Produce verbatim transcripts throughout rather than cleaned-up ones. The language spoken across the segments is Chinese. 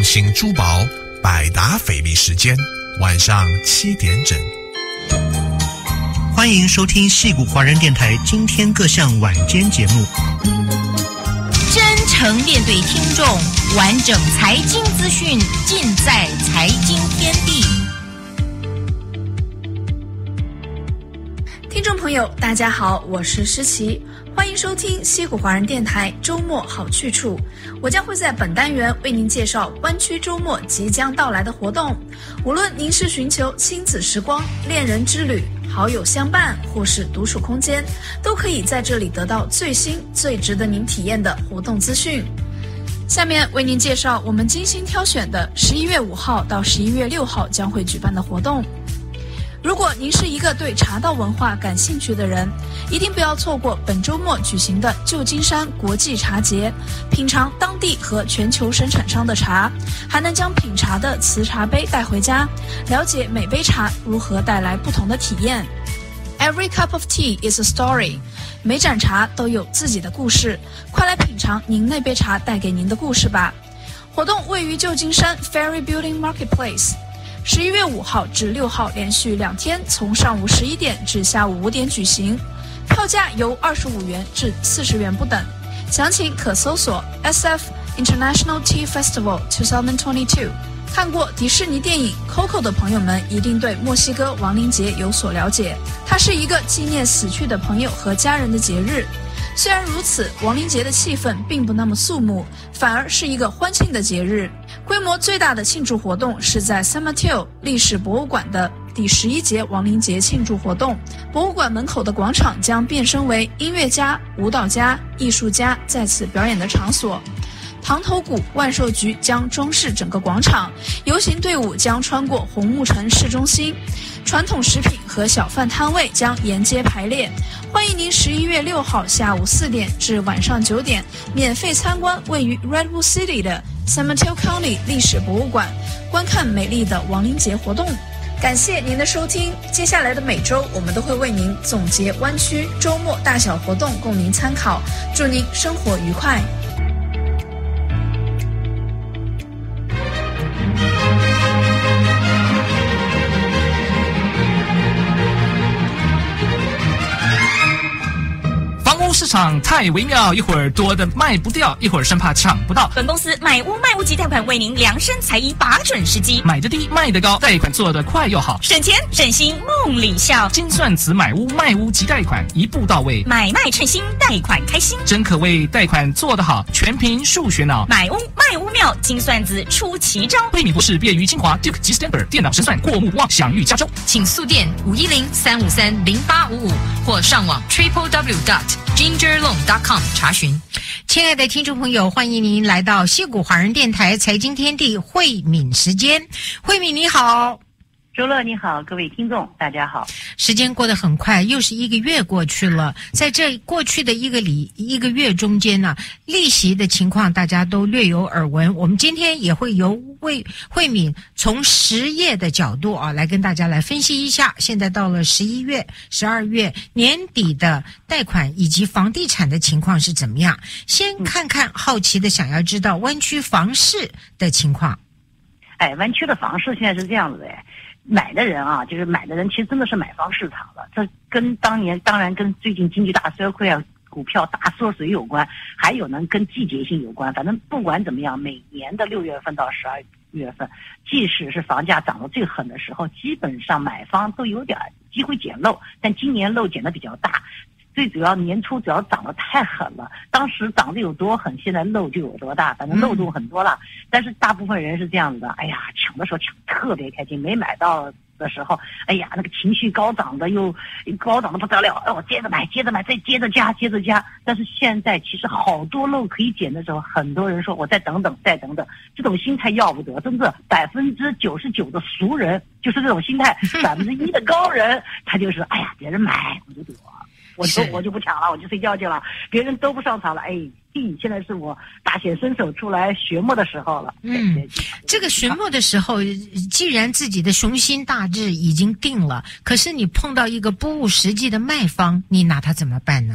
形珠宝百达翡丽时间，晚上七点整。 欢迎收听矽谷华人电台今天各项晚间节目。 真诚面对听众，完整财经资讯尽在财经天地。 听众朋友大家好，我是诗琪，欢迎收听矽谷华人电台周末好去处。我将会在本单元为您介绍湾区周末即将到来的活动，无论您是寻求亲子时光、恋人之旅、好友相伴或是独处空间，都可以在这里得到最新最值得您体验的活动资讯。下面为您介绍我们精心挑选的十一月五号到十一月六号将会举办的活动。如果您是一个对茶道文化感兴趣的人，一定不要错过本周末举行的旧金山国际茶节，品尝当地和全球生产商的茶，还能将品茶的瓷茶杯带回家，了解每杯茶如何带来不同的体验。Every cup of tea is a story， 每盏茶都有自己的故事，快来品尝您那杯茶带给您的故事吧。活动位于旧金山 Ferry Building Marketplace，十一月五号至六号连续两天，从上午十一点至下午五点举行，票价由二十五元至四十元不等。详情可搜索 S F International Tea Festival twenty twenty-two。看过迪士尼电影 Coco 的朋友们一定对墨西哥亡灵节有所了解，它是一个纪念死去的朋友和家人的节日。虽然如此，亡灵节的气氛并不那么肃穆，反而是一个欢庆的节日。规模最大的庆祝活动是在 San Mateo 历史博物馆的第十一节亡灵节庆祝活动。博物馆门口的广场将变身为音乐家、舞蹈家、艺术家在此表演的场所。糖头谷万寿菊将装饰整个广场，游行队伍将穿过红木城市中心，传统食品和小贩摊位将沿街排列。欢迎您十一月六号下午四点至晚上九点免费参观位于 Redwood City 的 San Mateo County 历史博物馆，观看美丽的亡灵节活动。感谢您的收听，接下来的每周我们都会为您总结湾区周末大小活动供您参考，祝您生活愉快。 市场太微妙，一会儿多的卖不掉，一会儿生怕抢不到。 本公司买屋卖屋及贷款为您量身裁一把准时机， 买的低卖的高，贷款做得快又好， 省钱省心梦里笑。 精算子买屋卖屋及贷款一步到位， 买卖称心，贷款开心， 真可谓贷款做得好，全凭数学脑。 买屋卖屋妙，精算子出奇招。 惠民博士毕业于清华 Duke 及 Stanford 电脑神算过目不忘，享誉加州。 请速电五一零三五三零八五五或上网 triple w dot ginger loan dot com 查询。 亲爱的听众朋友，欢迎您来到矽谷华人电台财经天地慧敏时间。慧敏你好。 周乐你好，各位听众大家好。 时间过得很快，又是一个月过去了。在这过去的一个里一个月中间呢，利息的情况大家都略有耳闻。我们今天也会由慧慧敏从实业的角度啊，来跟大家来分析一下。现在到了十一月、十二月年底的贷款以及房地产的情况是怎么样？先看看好奇的想要知道湾区房市的情况。 哎，湾区的房市现在是这样子的。买的人啊，就是买的人其实真的是买方市场了，这跟当年当然跟最近经济大衰退啊，股票大缩水有关，还有呢跟季节性有关。反正不管怎么样，每年的六月份到十二月份，即使是房价涨得最狠的时候，基本上买方都有点机会捡漏，但今年漏捡的比较大。最主要年初主要涨得太狠了，当时涨得有多狠，现在漏就有多大，反正漏洞很多了。嗯、但是大部分人是这样子的，哎呀，抢的时候抢特别开心，没买到的时候，哎呀，那个情绪高涨的又高涨的不得了，哎，我接着买，接着买，再接着加，接着加。但是现在其实好多漏可以捡的时候，很多人说我再等等，再等等，这种心态要不得，真的百分之九十九的俗人就是这种心态，百分之一的高人他就是哎呀，别人买我就躲。我就我就不抢了，我就睡觉去了，别人都不上场了。哎，嘿，现在是我大显身手出来学墨的时候了。 嗯，这个学墨的时候，既然自己的雄心大志已经定了，可是你碰到一个不务实际的卖方，你拿他怎么办呢？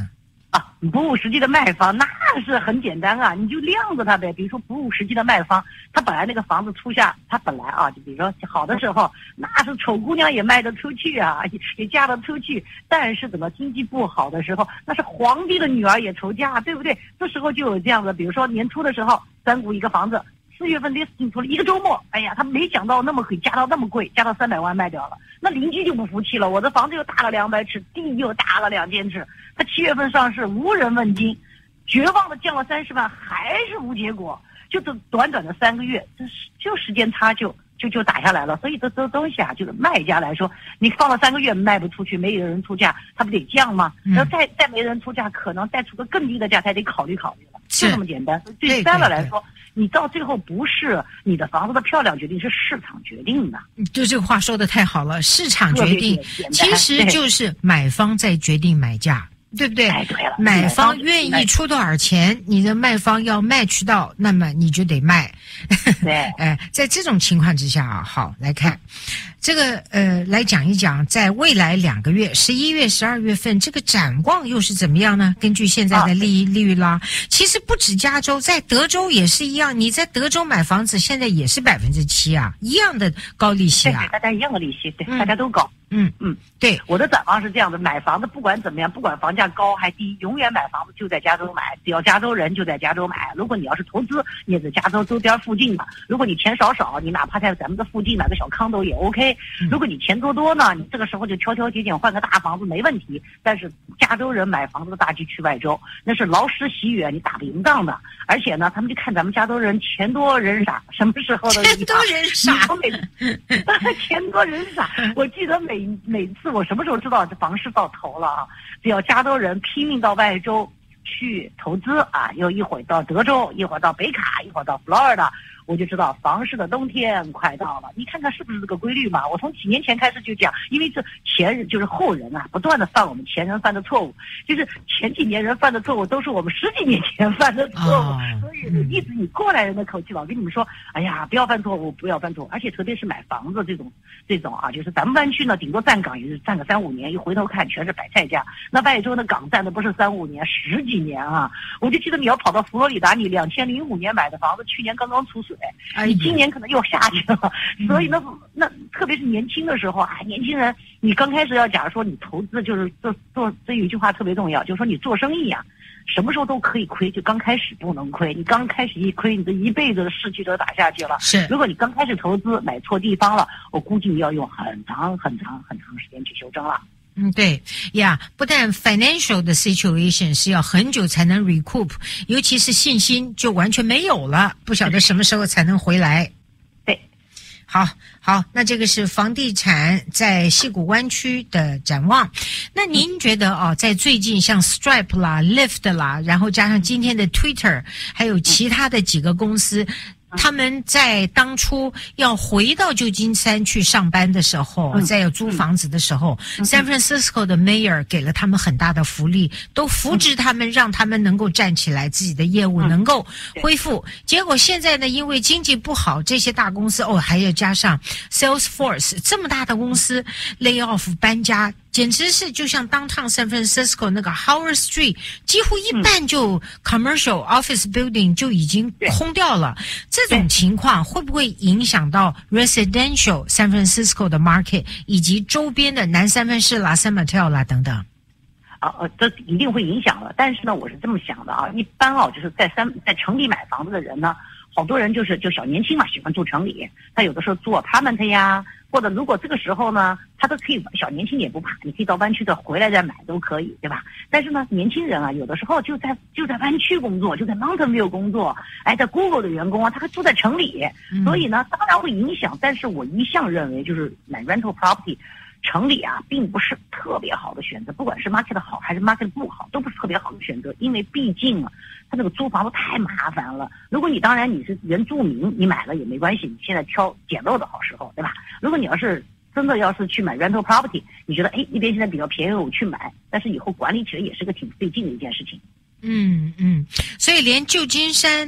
啊，不务实际的卖方那是很简单啊，你就晾着它呗。比如说不务实际的卖方，他本来那个房子出价，他本来啊，就比如说好的时候，那是丑姑娘也卖得出去啊，也也嫁得出去。但是等到经济不好的时候，那是皇帝的女儿也愁嫁，对不对？这时候就有这样的，比如说年初的时候，三股一个房子。四月份 listing 出了一个周末，哎呀，他没想到那么可以加到那么贵，加到三百万卖掉了。那邻居就不服气了，我的房子又大了两百尺，地又大了两千尺。他七月份上市，无人问津，绝望的降了三十万，还是无结果。就这短短的三个月，这就时间差就就就打下来了。所以这这东西啊，就是卖家来说，你放了三个月卖不出去，没有人出价，他不得降吗？然后再再没人出价，可能再出个更低的价，才得考虑考虑了，就这么简单。对三了来说。你到最后不是你的房子的漂亮决定，是市场决定的。 就这个话说的太好了，市场决定，其实就是买方在决定买价，对不对？ 哎，对了， 买方愿意出多少钱，你的卖方要match到，那么你就得卖。 对， 哎，在这种情况之下啊，好来看。这个呃，来讲一讲，在未来两个月，十一月、十二月份，这个展望又是怎么样呢？根据现在的利利率啦，其实不止加州，在德州也是一样。你在德州买房子，现在也是百分之七啊，一样的高利息啊。 对，大家一样的利息，对，嗯、大家都高。 嗯嗯， 对， 我的展望是这样的：买房子不管怎么样，不管房价高还低，永远买房子就在加州买，只要加州人就在加州买。如果你要是投资，你也在加州周边附近嘛。如果你钱少少，你哪怕在咱们的附近买个小condo也 OK。如果你钱多多呢，你这个时候就挑挑拣拣换个大房子没问题。但是加州人买房子的大忌去外州，那是劳师袭远，你打不赢仗的。而且呢，他们就看咱们加州人钱多人傻，什么时候的钱多人傻， 钱多人傻。我记得每每次我什么时候知道这房市到头了啊？只要加州人拼命到外州去投资啊，又一会儿到德州，一会儿到北卡，一会儿到 Florida。我就知道房市的冬天快到了，你看看是不是这个规律嘛？我从几年前开始就讲，因为这前人就是后人啊，不断的犯我们前人犯的错误，就是前几年人犯的错误都是我们十几年前犯的错误，哦、所以一直以过来人的口气老跟你们说，哎呀，不要犯错误，不要犯错误，而且特别是买房子这种这种啊，就是咱们湾区呢，顶多站岗也是站个三五年，一回头看全是白菜价，那外州的岗站的不是三五年，十几年啊！我就记得你要跑到佛罗里达，你两千零五年买的房子，去年刚刚出水。你今年可能又下去了，所以那那特别是年轻的时候啊，年轻人，你刚开始要假如说你投资就是做做，这有一句话特别重要，就是说你做生意啊，什么时候都可以亏，就刚开始不能亏。你刚开始一亏，你这一辈子的士气都打下去了。 是， 如果你刚开始投资买错地方了，我估计你要用很长很长很长时间去修正了。 嗯，对呀，不但 financial 的 situation 是要很久才能 recoup， 尤其是信心就完全没有了，不晓得什么时候才能回来。 对， 好，好，那这个是房地产在矽谷湾区的展望。那您觉得哦，在最近像 Stripe 啦、Lyft 啦，然后加上今天的 Twitter， 还有其他的几个公司。他们在当初要回到旧金山去上班的时候，嗯、在要租房子的时候，嗯、San Francisco 的 Mayor 给了他们很大的福利，都扶植他们，让他们能够站起来，自己的业务能够恢复。嗯、结果现在呢，因为经济不好，这些大公司哦，还要加上 Salesforce 这么大的公司 lay off 搬家。简直是就像 downtown San Francisco 那个 Howard Street， 几乎一半就 commercial office building 就已经空掉了。这种情况会不会影响到 residential San Francisco 的 market 以及周边的南三藩市啦、San Mateo 啦等等？ 啊呃，这一定会影响了。但是呢，我是这么想的啊，一般啊，就是在三在城里买房子的人呢，好多人就是就小年轻嘛，喜欢住城里，他有的时候住 apartment 呀。或者如果这个时候呢，他都可以小年轻也不怕，你可以到湾区再回来再买都可以，对吧？但是呢，年轻人啊，有的时候就在就在湾区工作，就在 Mountain View 工作，哎，在 Google 的员工啊，他还住在城里，嗯、所以呢，当然会影响。但是我一向认为，就是买 rental property， 城里啊，并不是特别好的选择，不管是 market 好还是 market 不好，都不是特别好的选择，因为毕竟啊，他那个租房子太麻烦了。如果你当然你是原住民，你买了也没关系，你现在挑捡漏的好时候，对吧？如果你要是真的要是去买 rental property， 你觉得哎那边现在比较便宜，我去买，但是以后管理起来也是个挺费劲的一件事情。 嗯嗯，所以连旧金山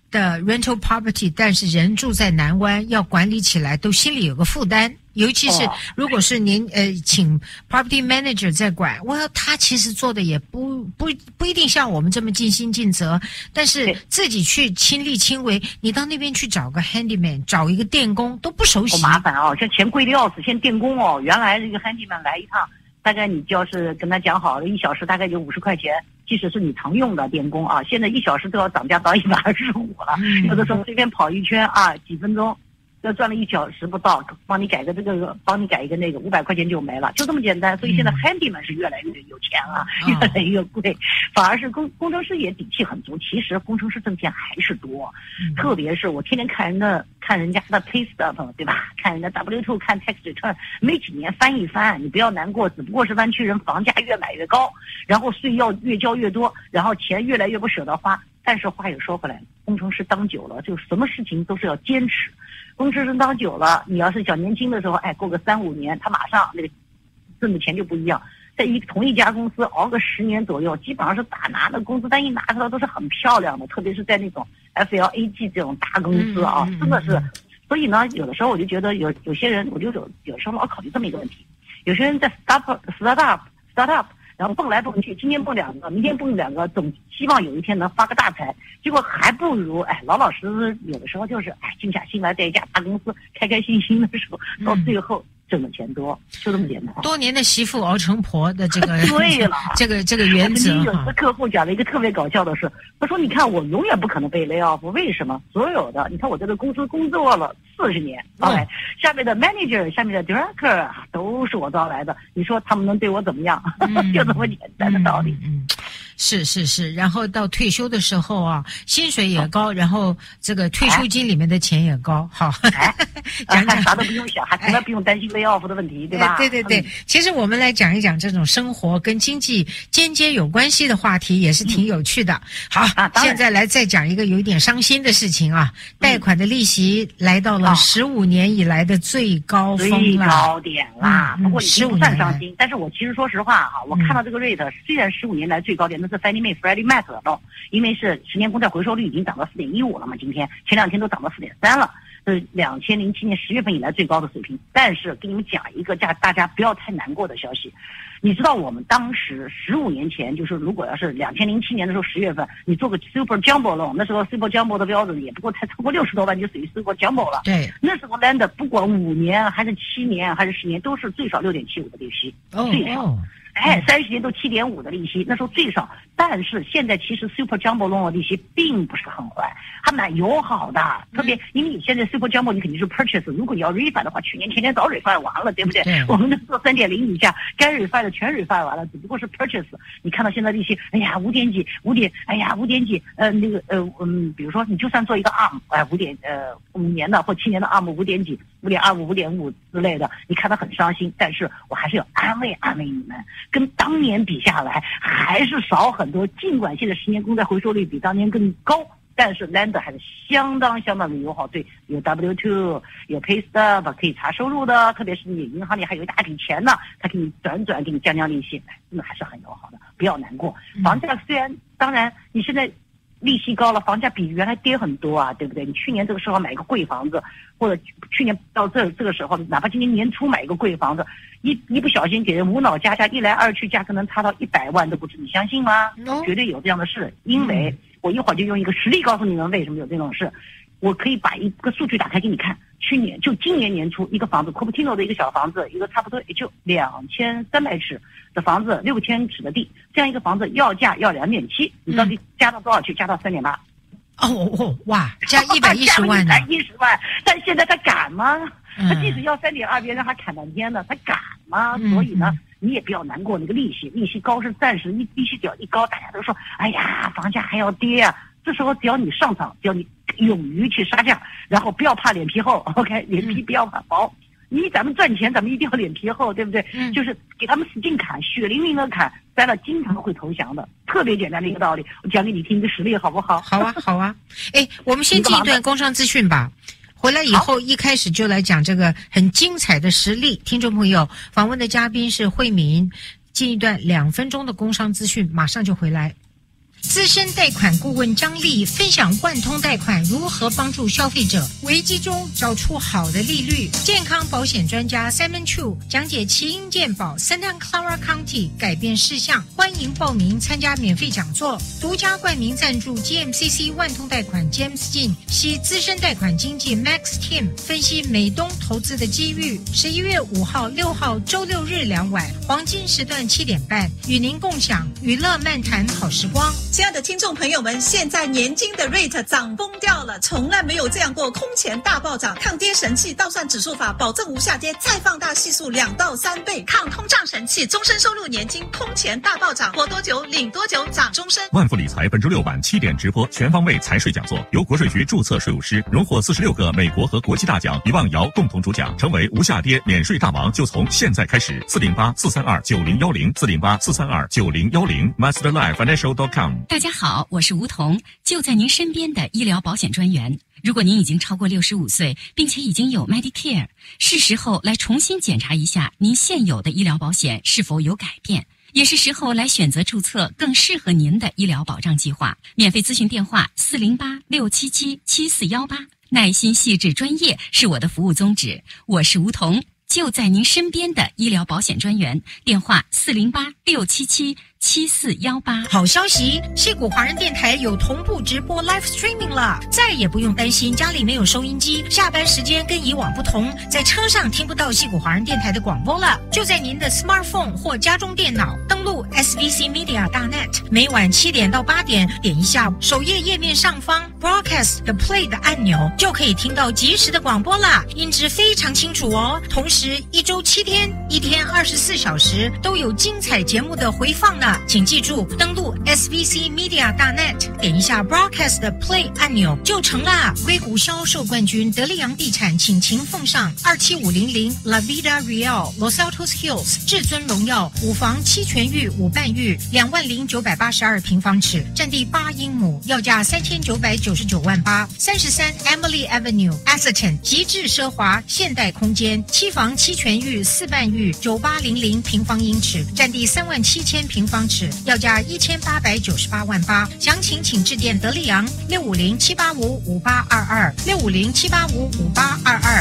的 rental property， 但是人住在南湾，要管理起来都心里有个负担。尤其是如果是您呃请 property manager 在管，我他其实做的也不不不一定像我们这么尽心尽责，但是自己去亲力亲为，你到那边去找个 handyman， 找一个电工都不熟悉， 好麻烦哦，这钱贵的要死。现在电工哦，原来这个 handyman 来一趟，大概你就要是跟他讲好了，一小时大概就五十块钱，即使是你常用的电工啊，现在一小时都要涨价到一百二十五了，嗯、有的时候随便跑一圈啊，几分钟。要赚了一小时不到，帮你改个这个，帮你改一个那个，五百块钱就没了，就这么简单。所以现在 handyman 是越来越有钱了，嗯、越来越贵，反而是工工程师也底气很足。其实工程师挣钱还是多，嗯、特别是我天天看人的看人家的 pay stub， 对吧？看人家 W 二 看 tax return， 没几年翻一翻，你不要难过，只不过是湾区人房价越买越高，然后税要越交越多，然后钱越来越不舍得花。但是话又说回来，工程师当久了，就什么事情都是要坚持。工程师当久了，你要是小年轻的时候，哎，过个三五年，他马上那个挣的钱就不一样。在一同一家公司熬个十年左右，基本上是打拿的工资单一拿出来都是很漂亮的，特别是在那种 F L A G 这种大公司啊，嗯嗯嗯、真的是。所以呢，有的时候我就觉得有有些人，我就有有时候老考虑这么一个问题：有些人在 startup startup startup。然后蹦来蹦去，今天蹦两个，明天蹦两个，总希望有一天能发个大财。结果还不如哎，老老实实，有的时候就是哎，静下心来在一家大公司开开心心的时候，到最后挣的钱多，就这么简单。 多年的媳妇熬成婆的这个对了， 这个这个原则。 有的客户讲了一个特别搞笑的事，他说：“你看我永远不可能被 lay off， 为什么？所有的，你看我在这公司工作了四十年，哎、哦，下面的 manager、下面的 director 都是我招来的，你说他们能对我怎么样？嗯、就这么简单的道理。 嗯”嗯是是是，然后到退休的时候啊，薪水也高，然后这个退休金里面的钱也高。好， 哎、讲讲啥都不用想，还从来不用担心 lay off 的问题，对吧？ 对对对，嗯、其实我们来讲一讲这种生活跟经济间接有关系的话题，也是挺有趣的。嗯、好，啊、现在来再讲一个有一点伤心的事情啊，贷款的利息来到了十五年以来的最高峰了， 最高点啦。嗯、不过已经不算伤心，但是我其实说实话哈、啊，我看到这个 rate 虽然十五年来最高点，是 Fannie Mae、Freddie Mac 的咯，因为是十年公债回收率已经涨到四点一五了嘛，今天前两天都涨到四点三了，是两千零七年十月份以来最高的水平。但是给你们讲一个大大家不要太难过的消息，你知道我们当时十五年前，就是如果要是两千零七年的时候十月份，你做个 Super Jumbo loan， 那时候 Super Jumbo 的标准也不过才超过六十多万就属于 Super Jumbo 了。 对， 那时候 Lender 不管五年还是七年还是十年，都是最少六点七五的利息， 哦、 最少。 哦哎，三十年都七点五的利息，那时候最少。但是现在其实 Super Jumbo loan 的利息并不是很坏，还蛮友好的。特别因为你现在 Super Jumbo 你肯定是 purchase， 如果你要 refi 的话，去年前年早 refi 完了，对不对？ 对我们做三点零以下，该 refi 的全 refi 完了，只不过是 purchase。你看到现在利息，哎呀五点几，五点，哎呀五点几，呃那个呃嗯，比如说你就算做一个 A R M， 哎五点呃五年的或七年的 A R M 五点几，五点二五、五点五之类的，你看他很伤心，但是我还是要安慰安慰你们。跟当年比下来还是少很多，尽管现在十年公债回收率比当年更高，但是 Lender 还是相当相当的友好，对，有 W 二 有 Pay Stub 可以查收入的，特别是你银行里还有一大笔钱呢，他给你转转给你降降利息，那还是很友好的，不要难过。房价虽然当然你现在利息高了，房价比原来跌很多啊，对不对？你去年这个时候买一个贵房子，或者去年到这这个时候，哪怕今年年初买一个贵房子，一一不小心给人无脑加价，一来二去价格能差到一百万都不止，你相信吗？哦、绝对有这样的事，因为我一会儿就用一个实例告诉你们为什么有这种事。我可以把一个数据打开给你看，去年就今年年初一个房子 Cupertino 的一个小房子，一个差不多也就两千三百尺的房子，六千尺的地，这样一个房子要价要两点七，你到底加到多少去？加到三点八。 哦哦哇，加一百一十万呢？ 一十万，但现在他敢吗？他即使要三点二，别人还砍半天呢，他敢吗？ 嗯、 所以呢，你也不要难过，那个利息，利息高是暂时，利利息只要一高，大家都说，哎呀，房价还要跌啊。这时候只要你上场，只要你勇于去杀价，然后不要怕脸皮厚 ，OK， 脸皮不要怕薄。因为咱们赚钱，咱们一定要脸皮厚，对不对？嗯，就是给他们使劲砍，血淋淋的砍，栽了经常会投降的，特别简单的一个道理。我讲给你听一个实例，好不好？ 好啊，好啊。哎，我们先进一段工商资讯吧。回来以后一开始就来讲这个很精彩的实例。听众朋友，访问的嘉宾是慧敏。进一段两分钟的工商资讯，马上就回来。 资深贷款顾问张丽分享万通贷款如何帮助消费者危机中找出好的利率。健康保险专家 Simon Chu 讲解奇英健保 Santa Clara County 改变事项，欢迎报名参加免费讲座。独家冠名赞助 G M C C 万通贷款 James Jin 系资深贷款经纪 Max Tim 分析美东投资的机遇。十一月五号、六号周六日两晚，黄金时段七点半，与您共享娱乐漫谈好时光。 亲爱的听众朋友们，现在年金的 rate 涨疯掉了，从来没有这样过，空前大暴涨，抗跌神器倒算指数法，保证无下跌，再放大系数两到三倍，抗通胀神器，终身收入年金空前大暴涨，活多久领多久，涨终身。 万富理财本周六晚七点直播全方位财税讲座，由国税局注册税务师，荣获四十六个美国和国际大奖，一望瑶共同主讲，成为无下跌免税大王就从现在开始。四零八四三二九零幺零四零八四三二九零幺零 masterlife financial dot com。 大家好，我是吴彤，就在您身边的医疗保险专员。如果您已经超过六十五岁，并且已经有 Medicare， 是时候来重新检查一下您现有的医疗保险是否有改变，也是时候来选择注册更适合您的医疗保障计划。免费咨询电话四零八六七七七四一八，耐心细致专业是我的服务宗旨。我是吴彤，就在您身边的医疗保险专员，电话四零八六七七七四一八。 好消息，矽谷华人电台有同步直播 live streaming 了，再也不用担心家里没有收音机，下班时间跟以往不同，在车上听不到矽谷华人电台的广播了。就在您的 smartphone 或家中电脑登录 S V C Media 大 net， 每晚七点到八点，点一下首页页面上方 broadcast 的 play 的按钮，就可以听到即时的广播啦，音质非常清楚哦。同时一周七天，一天二十四小时都有精彩节目的回放呢。请记住，登录 S V C Media 大 net， 点一下 broadcast 的 play 按钮就成啦。硅谷销售冠军德利洋地产倾情奉上二七五零零 La Vida Real Los Altos Hills 至尊荣耀五房七全域五半域，两万零九百八十二平方尺，占地八英亩，要价三千九百九十九万八。三十三 Emily Avenue Atherton 极致奢华现代空间，七房七全域四半域，九八零零平方英尺，占地三万七千平方尺，要价一千八百九十八万八。详情请致电德利洋六五零七八五五八二二六五零七八五五八二二。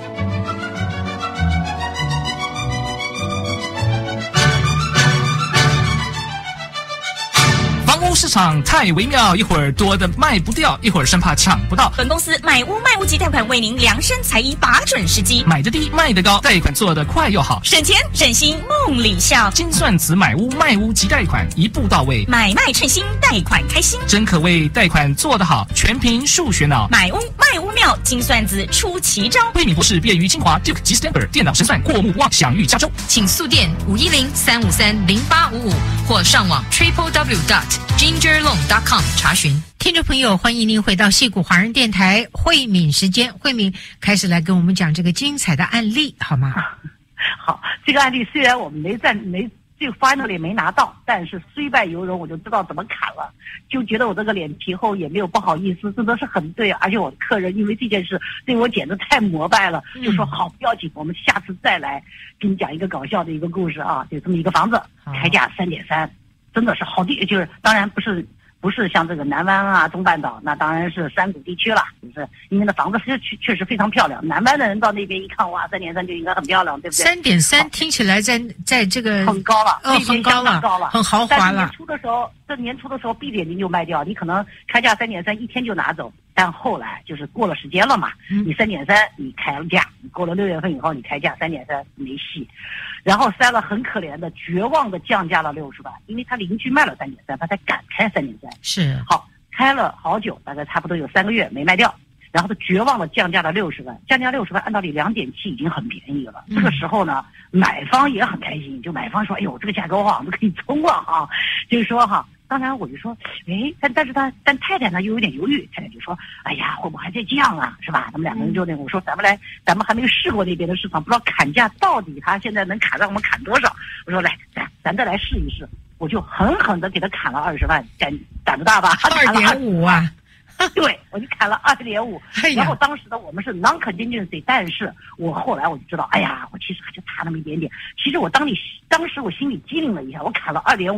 房屋市场太微妙，一会儿多的卖不掉，一会儿生怕抢不到。 本公司买屋卖屋及贷款为您量身裁一把准时机， 买得低卖得高，贷款做得快又好， 省钱省心梦里笑。 精算子买屋卖屋及贷款一步到位， 买卖称心，贷款开心， 真可谓贷款做得好，全凭数学脑。 买屋卖屋妙，精算子出奇招。 魏敏博士毕业于清华 Duke 及 Stanford 电脑神算过目忘，享誉加州。 请速电五一零三五三零八五五或上网 triple w dot ginger loan dot com 查询。 听众朋友，欢迎您回到矽谷华人电台慧敏时间，慧敏开始来跟我们讲这个精彩的案例，好吗？ 好，这个案例虽然我们没占没这个 finally 没拿到，但是虽败犹荣，我就知道怎么砍了，就觉得我这个脸皮厚，也没有不好意思，真的是很对。而且我的客人因为这件事对我简直太膜拜了， 嗯、 就说好不要紧，我们下次再来给你讲一个搞笑的一个故事啊，就这么一个房子，开价三点三，真的是好地，就是当然不是。不是像这个南湾啊、中半岛，那当然是山谷地区了，就是因为那房子确确实非常漂亮。南湾的人到那边一看，哇，三点三就应该很漂亮，对不对？ 三点三听起来在在这个很高了， 哦，很高了， 高了， 很豪华了。 但是年初的时候，这年初的时候闭着眼睛就卖掉，你可能开价三点三一天就拿走，但后来就是过了时间了嘛，嗯、你三点三你开了价，你过了六月份以后你开价三点三没戏。然后塞了很可怜的、绝望的降价了六十万，因为他邻居卖了三点三，他才敢开三点三。 是好，开了好久，大概差不多有三个月没卖掉，然后他绝望的降价了六十万，降价六十万，按道理两点七已经很便宜了。嗯、这个时候呢，买方也很开心，就买方说：“哎呦，这个价格我好像都可以冲了哈。”就是说哈。当然，我就说，哎，但但是他，但太太呢又有点犹豫。太太就说：“哎呀，会不会还在降啊？是吧？”他们两个人就那个，我说咱们来，咱们还没有试过那边的市场，不知道砍价到底他现在能砍让我们砍多少。我说来，咱咱再来试一试。我就狠狠的给他砍了二十万，胆胆子大吧？ 二点五啊！ 对，我就砍了二点五。然后当时呢，我们是 non contingency， 但是我后来我就知道，哎呀，我其实还就差那么一点点。其实我当你当时我心里机灵了一下，我砍了二点五。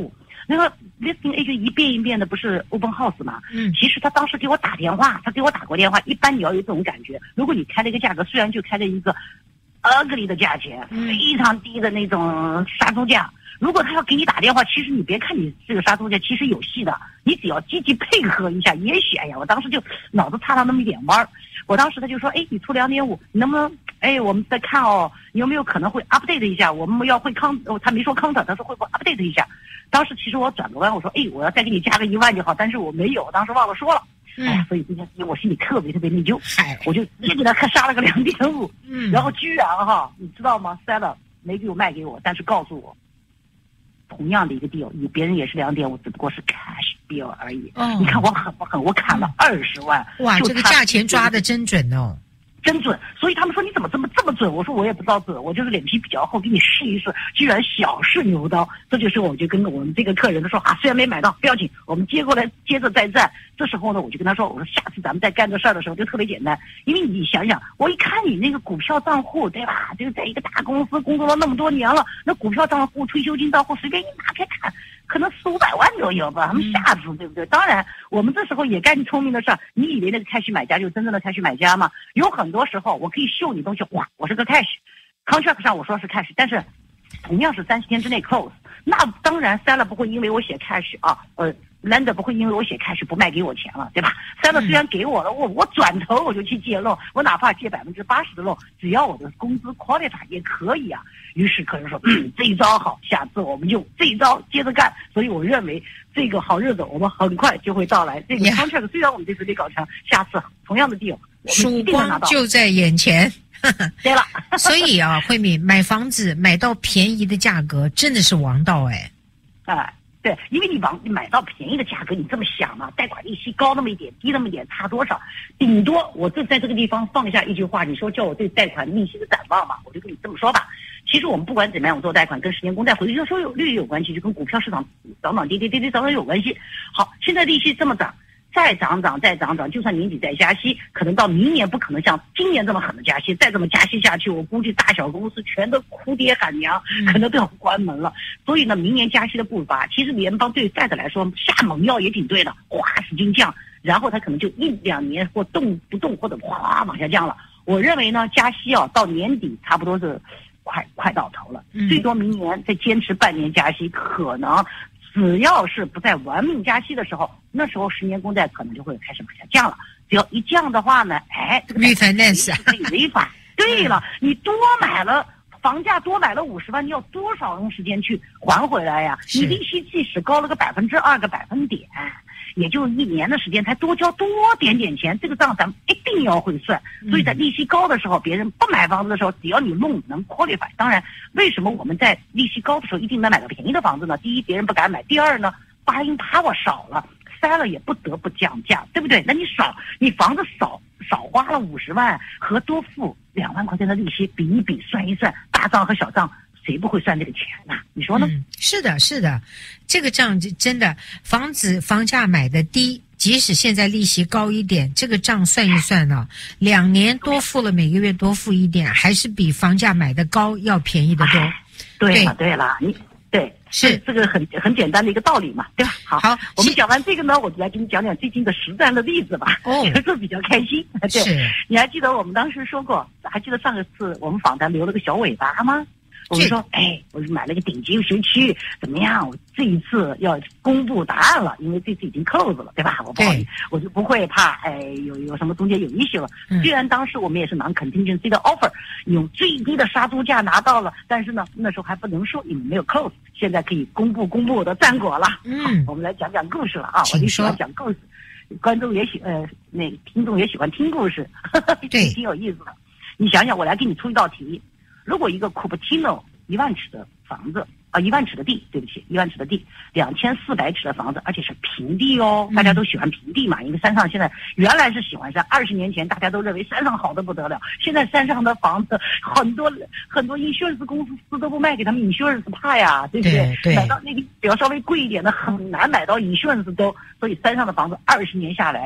那个 listing agent 一遍一遍的不是 open house 吗？ 嗯， 其实他当时给我打电话，他给我打过电话。一般你要有这种感觉，如果你开了一个价格，虽然就开了一个 ugly 的价钱，非常低的那种杀猪价。如果他要给你打电话，其实你别看你这个杀猪价，其实有戏的，你只要积极配合一下，也许哎呀，我当时就脑子插了那么一点弯儿。我当时他就说，哎，你出两点五，你能不能？哎，我们再看哦，你有没有可能会 update 一下？我们要会 count，、哦、他没说 counter， 他说会不会 update 一下？当时其实我转个弯，我说，哎，我要再给你加个一万就好，但是我没有，当时忘了说了。 嗯、 哎呀，所以这件事情我心里特别特别内疚，我就直接给他杀了个两点五，嗯，然后居然哈，你知道吗 ？seller 没给我卖给我，但是告诉我。同样的一个 deal， 你别人也是两点五，只不过是 cash deal 而已。哦，你看我狠不狠？我砍了二十万。 哇，这个价钱抓的真准哦， 真准。所以他们说你怎么这么这么准？我说我也不知道准，我就是脸皮比较厚，给你试一试。居然小试牛刀，这就是我就跟我们这个客人说啊，虽然没买到不要紧，我们接过来接着再战。这时候呢，我就跟他说，我说下次咱们再干这事儿的时候就特别简单，因为你想想，我一看你那个股票账户，对吧？就是在一个大公司工作了那么多年了，那股票账户、退休金账户随便一拿开看，可能四五百万都有吧，他们吓死，对不对？当然，我们这时候也干聪明的事儿。你以为那个开始买家就是真正的开始买家吗？有很多时候我可以秀你东西，哇，我是个 cash，contract 上我说是 cash， 但是同样是三十天之内 close， 那当然 seller 不会因为我写 cash 啊，呃。lender 不会因为我写开始不卖给我钱了，对吧 ？seller 虽然给我了，我我转头我就去借漏，我哪怕借百分之八十的漏，只要我的工资 quality 也可以啊。于是客人说，嗯，这一招好，下次我们就这一招接着干。所以我认为这个好日子我们很快就会到来。这个 contract 虽然我们这次没搞成，下次同样的 deal 我们一定能拿到。 曙光就在眼前。 对了， 所以啊，慧敏买房子买到便宜的价格真的是王道哎。 哎。对，因为你往你买到便宜的价格，你这么想嘛，贷款利息高那么一点，低那么一点，差多少？顶多我就在这个地方放下一句话，你说叫我对贷款利息的展望嘛，我就跟你这么说吧。其实我们不管怎么样，我做贷款跟十年公债回收收率有关系，就跟股票市场涨涨跌跌跌跌涨涨有关系。好，现在利息这么涨。再涨涨再涨涨，就算年底再加息，可能到明年不可能像今年这么狠的加息，再这么加息下去，我估计大小公司全都哭爹喊娘，可能都要关门了。所以呢，明年加息的步伐，其实联邦对 Fed 来说下猛药也挺对的，哗使劲降，然后它可能就一两年或动不动或者哗往下降了。我认为呢，加息啊到年底差不多是快快到头了，最多明年再坚持半年加息，可能。只要是不在玩命加息的时候，那时候十年公债可能就会开始往下降了。只要一降的话呢，哎，这个 refinance 可以违法。对了，你多买了房价多买了五十万，你要多少用时间去还回来呀？你利息即使高了个百分之二个百分点，也就一年的时间，才多交多点点钱，这个账咱们一定要会算。所以在利息高的时候，别人不买房子的时候，只要你弄能 qualify。当然，为什么我们在利息高的时候一定能买到便宜的房子呢？第一，别人不敢买；第二呢，buying power少了，塞了也不得不降价，对不对？那你少，你房子少少花了五十万和多付两万块钱的利息，比一比算一算，大账和小账。谁不会算这个钱呢、啊？你说呢、 嗯？是的，是的，这个账真的，房子房价买的低，即使现在利息高一点，这个账算一算呢、啊，两年多付了，每个月多付一点，还是比房价买的高要便宜得多。哎、 对了，对了，你对是这个很很简单的一个道理嘛，对吧？好，好，我们讲完这个呢，我就来给你讲讲最近的实战的例子吧。哦，这比较开心。对，你还记得我们当时说过，还记得上一次我们访谈留了个小尾巴吗？我们说，哎，我买了个顶级学区，怎么样？我这一次要公布答案了，因为这次已经 close 了，对吧？我不好意思，我就不会怕，哎，有有什么中间有意思了。嗯、虽然当时我们也是拿 contingency 的 offer， 用最低的杀猪价拿到了，但是呢，那时候还不能说，因为没有 close， 现在可以公布公布我的战果了。嗯，我们来讲讲故事了啊！我就喜欢讲故事，观众也喜呃，那听众也喜欢听故事，呵呵对，挺有意思的。你想想，我来给你出一道题。如果一个 Cupertino 一万尺的房子啊，一万尺的地，对不起，一万尺的地，两千四百尺的房子，而且是平地哦，大家都喜欢平地嘛，因为山上现在原来是喜欢山，二十年前大家都认为山上好的不得了，现在山上的房子很多很多 insurance 公司都不卖给他们 insurance 怕呀，对不对？对，买到那个比较稍微贵一点的很难买到 insurance 都，所以山上的房子二十年下来。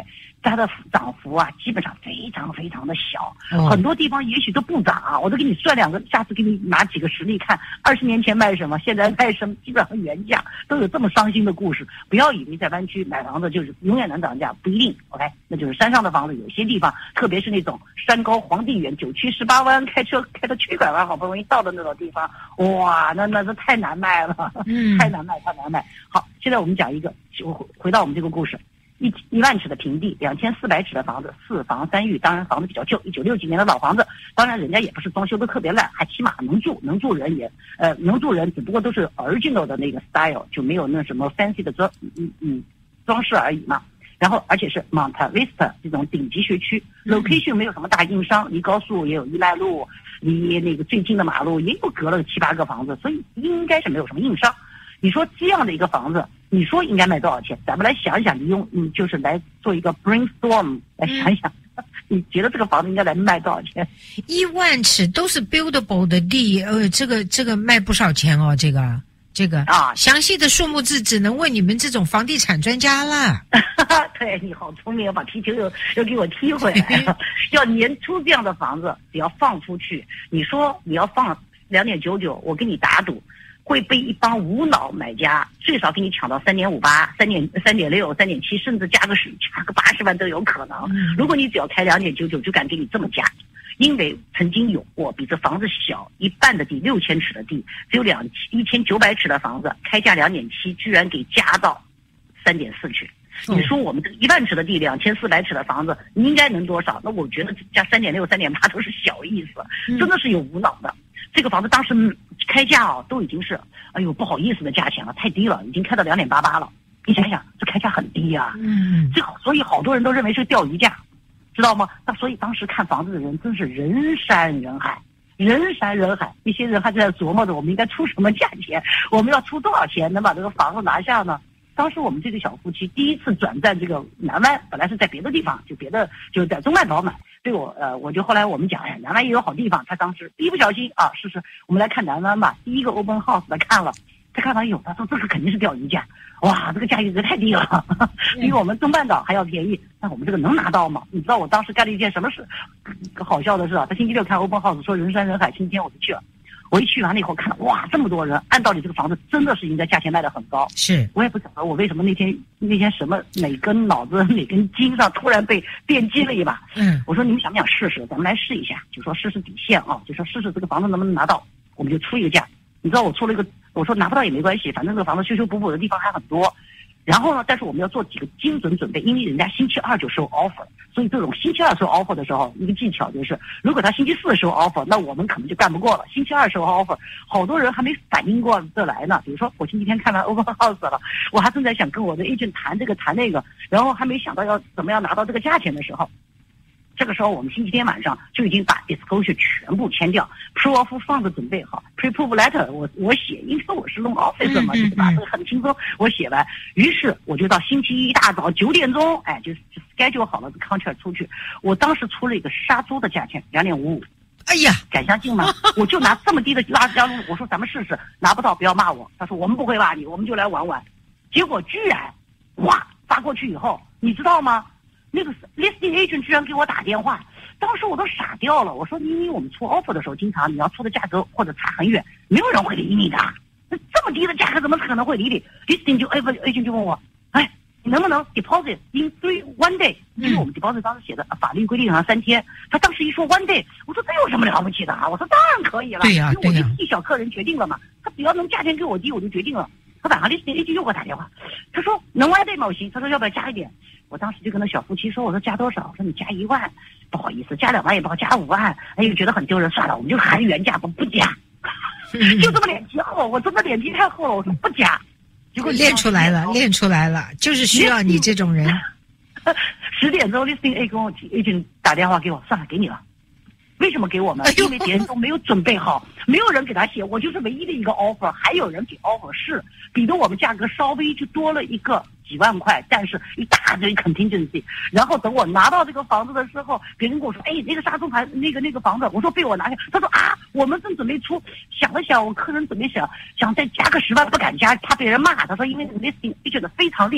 它的涨幅啊，基本上非常非常的小， 哦、 很多地方也许都不涨啊。我都给你算两个，下次给你拿几个实例看，二十年前卖什么，现在卖什么，基本上原价，都有这么伤心的故事。不要以为在湾区买房子就是永远能涨价，不一定。OK， 那就是山上的房子，有些地方，特别是那种山高皇帝远、九曲十八弯，开车开到曲拐弯，好不容易到的那种地方，哇，那那是太难卖了， 嗯， 太难卖，太难卖。好，现在我们讲一个，回回到我们这个故事。一一万尺的平地，两千四百尺的房子，四房三浴，当然房子比较旧，一九六几年的老房子，当然人家也不是装修的特别烂，还起码能住，能住人也，呃，能住人，只不过都是 original 的那个 style， 就没有那什么 fancy 的装，嗯嗯，装饰而已嘛。然后而且是 Monta Vista 这种顶级学区 ，location 没有什么大硬伤，离高速也有依赖路，离那个最近的马路也有隔了七八个房子，所以应该是没有什么硬伤。你说这样的一个房子，你说应该卖多少钱？咱们来想一想，你用嗯，就是来做一个 brainstorm 来想一想，嗯、你觉得这个房子应该来卖多少钱？ 一万尺都是 buildable 的地，呃，这个这个卖不少钱哦，这个这个啊， 详细的数目字只能问你们这种房地产专家了。 对，你好聪明，把踢球又又给我踢回来了。要年出这样的房子，只要放出去，你说你要放两点九九，我跟你打赌。会被一帮无脑买家最少给你抢到三点五八、三点三点六、三点七，甚至加个十、加个八十万都有可能。如果你只要开两点九九，就敢给你这么加，因为曾经有过比这房子小一半的地，六千尺的地，只有两一千九百尺的房子，开价两点七，居然给加到三点四去。你说我们这一万尺的地，两千四百尺的房子，你应该能多少？那我觉得加三点六、三点八都是小意思，真的是有无脑的。这个房子当时开价哦，都已经是哎呦不好意思的价钱了，太低了，已经开到两点八八了。你想想，这开价很低呀、啊，嗯，这所以好多人都认为是钓鱼价，知道吗？那所以当时看房子的人真是人山人海，人山人海。一些人还在琢磨着我们应该出什么价钱，我们要出多少钱能把这个房子拿下呢？当时我们这对小夫妻第一次转战这个南湾，本来是在别的地方，就别的就是在中外岛买。对我呃，我就后来我们讲，哎，南湾也有好地方。他当时一不小心啊，试试我们来看南湾吧。第一个 open house 来看了，他看完有，他说这个肯定是钓鱼价，哇，这个价格太低了，比我们中半岛还要便宜。那我们这个能拿到吗？你知道我当时干了一件什么事？好笑的是啊，他星期六看 open house 说人山人海，星期天我就去了。我一去完了以后看到哇这么多人，按道理这个房子真的是应该价钱卖得很高。 是我也不晓得我为什么那天那天什么哪根脑子哪根筋上突然被电击了一把。 嗯， 我说你们想不想试试？咱们来试一下，就说试试底线啊，就说试试这个房子能不能拿到，我们就出一个价。你知道我出了一个，我说拿不到也没关系，反正这个房子修修补补的地方还很多。然后呢，但是我们要做几个精准准备，因为人家星期二就收 offer， 所以这种星期二收 offer 的时候，一个技巧就是，如果他星期四收 offer， 那我们可能就干不过了。星期二收 offer， 好多人还没反应过这来呢。比如说我星期天看完 open house 了，我还正在想跟我的 agent 谈这个谈那个，然后还没想到要怎么样拿到这个价钱的时候。这个时候，我们星期天晚上就已经把 disclosure 全部签掉 ，proof of funds 准备好 ，pre-proof letter 我我写，因为我是 loan officer 嘛，对吧？这个很轻松，我写完。于是我就到星期一大早九点钟，哎，就就 schedule 好了 contract 出去。我当时出了一个杀猪的价钱，两点五五。 哎呀， 敢相信吗？我就拿这么低的拉加入，我说咱们试试，拿不到不要骂我。他说我们不会骂你，我们就来玩玩。结果居然，哇，发过去以后，你知道吗？那个 listing agent 居然给我打电话，当时我都傻掉了。我说，因为我们出 offer 的时候，经常你要出的价格或者差很远，没有人会理你的。那这么低的价格怎么可能会理你 ？listing 就 agent 就问我，哎，你能不能 deposit in three one day？ 因为我们 deposit 当时写的法律规定好像三天。他当时一说 one day， 我说这有什么了不起的啊？我说当然可以了， 对呀、啊， 因为我就替小客人决定了嘛。他只要能价钱给我低，我就决定了。他晚上 listing agent 又给我打电话，他说能 one day 吗？我行，他说要不要加一点？我当时就跟那小夫妻说，我说加多少？我说你加一万，不好意思，加两万也不好，加五万，哎呦觉得很丢人，算了，我们就含原价不不加，就这么脸皮厚，我真的脸皮太厚了，我说不加，结果练出来了，练出来了，就是需要你这种人。 十点钟 listing A 跟我 agent 打电话给我，算了，给你了。为什么给我们？因为别人都没有准备好，没有人给他写，我就是唯一的一个 offer， 还有人给 offer 是比的我们价格稍微就多了一个几万块，但是一大堆 contingency。然后等我拿到这个房子的时候，别人跟我说，哎，那个杀猪盘，那个那个房子，我说被我拿下。他说啊，我们正准备出，想了想，我客人准备想想再加个十万，不敢加，怕被人骂。他说因为 listing agent 非常厉害，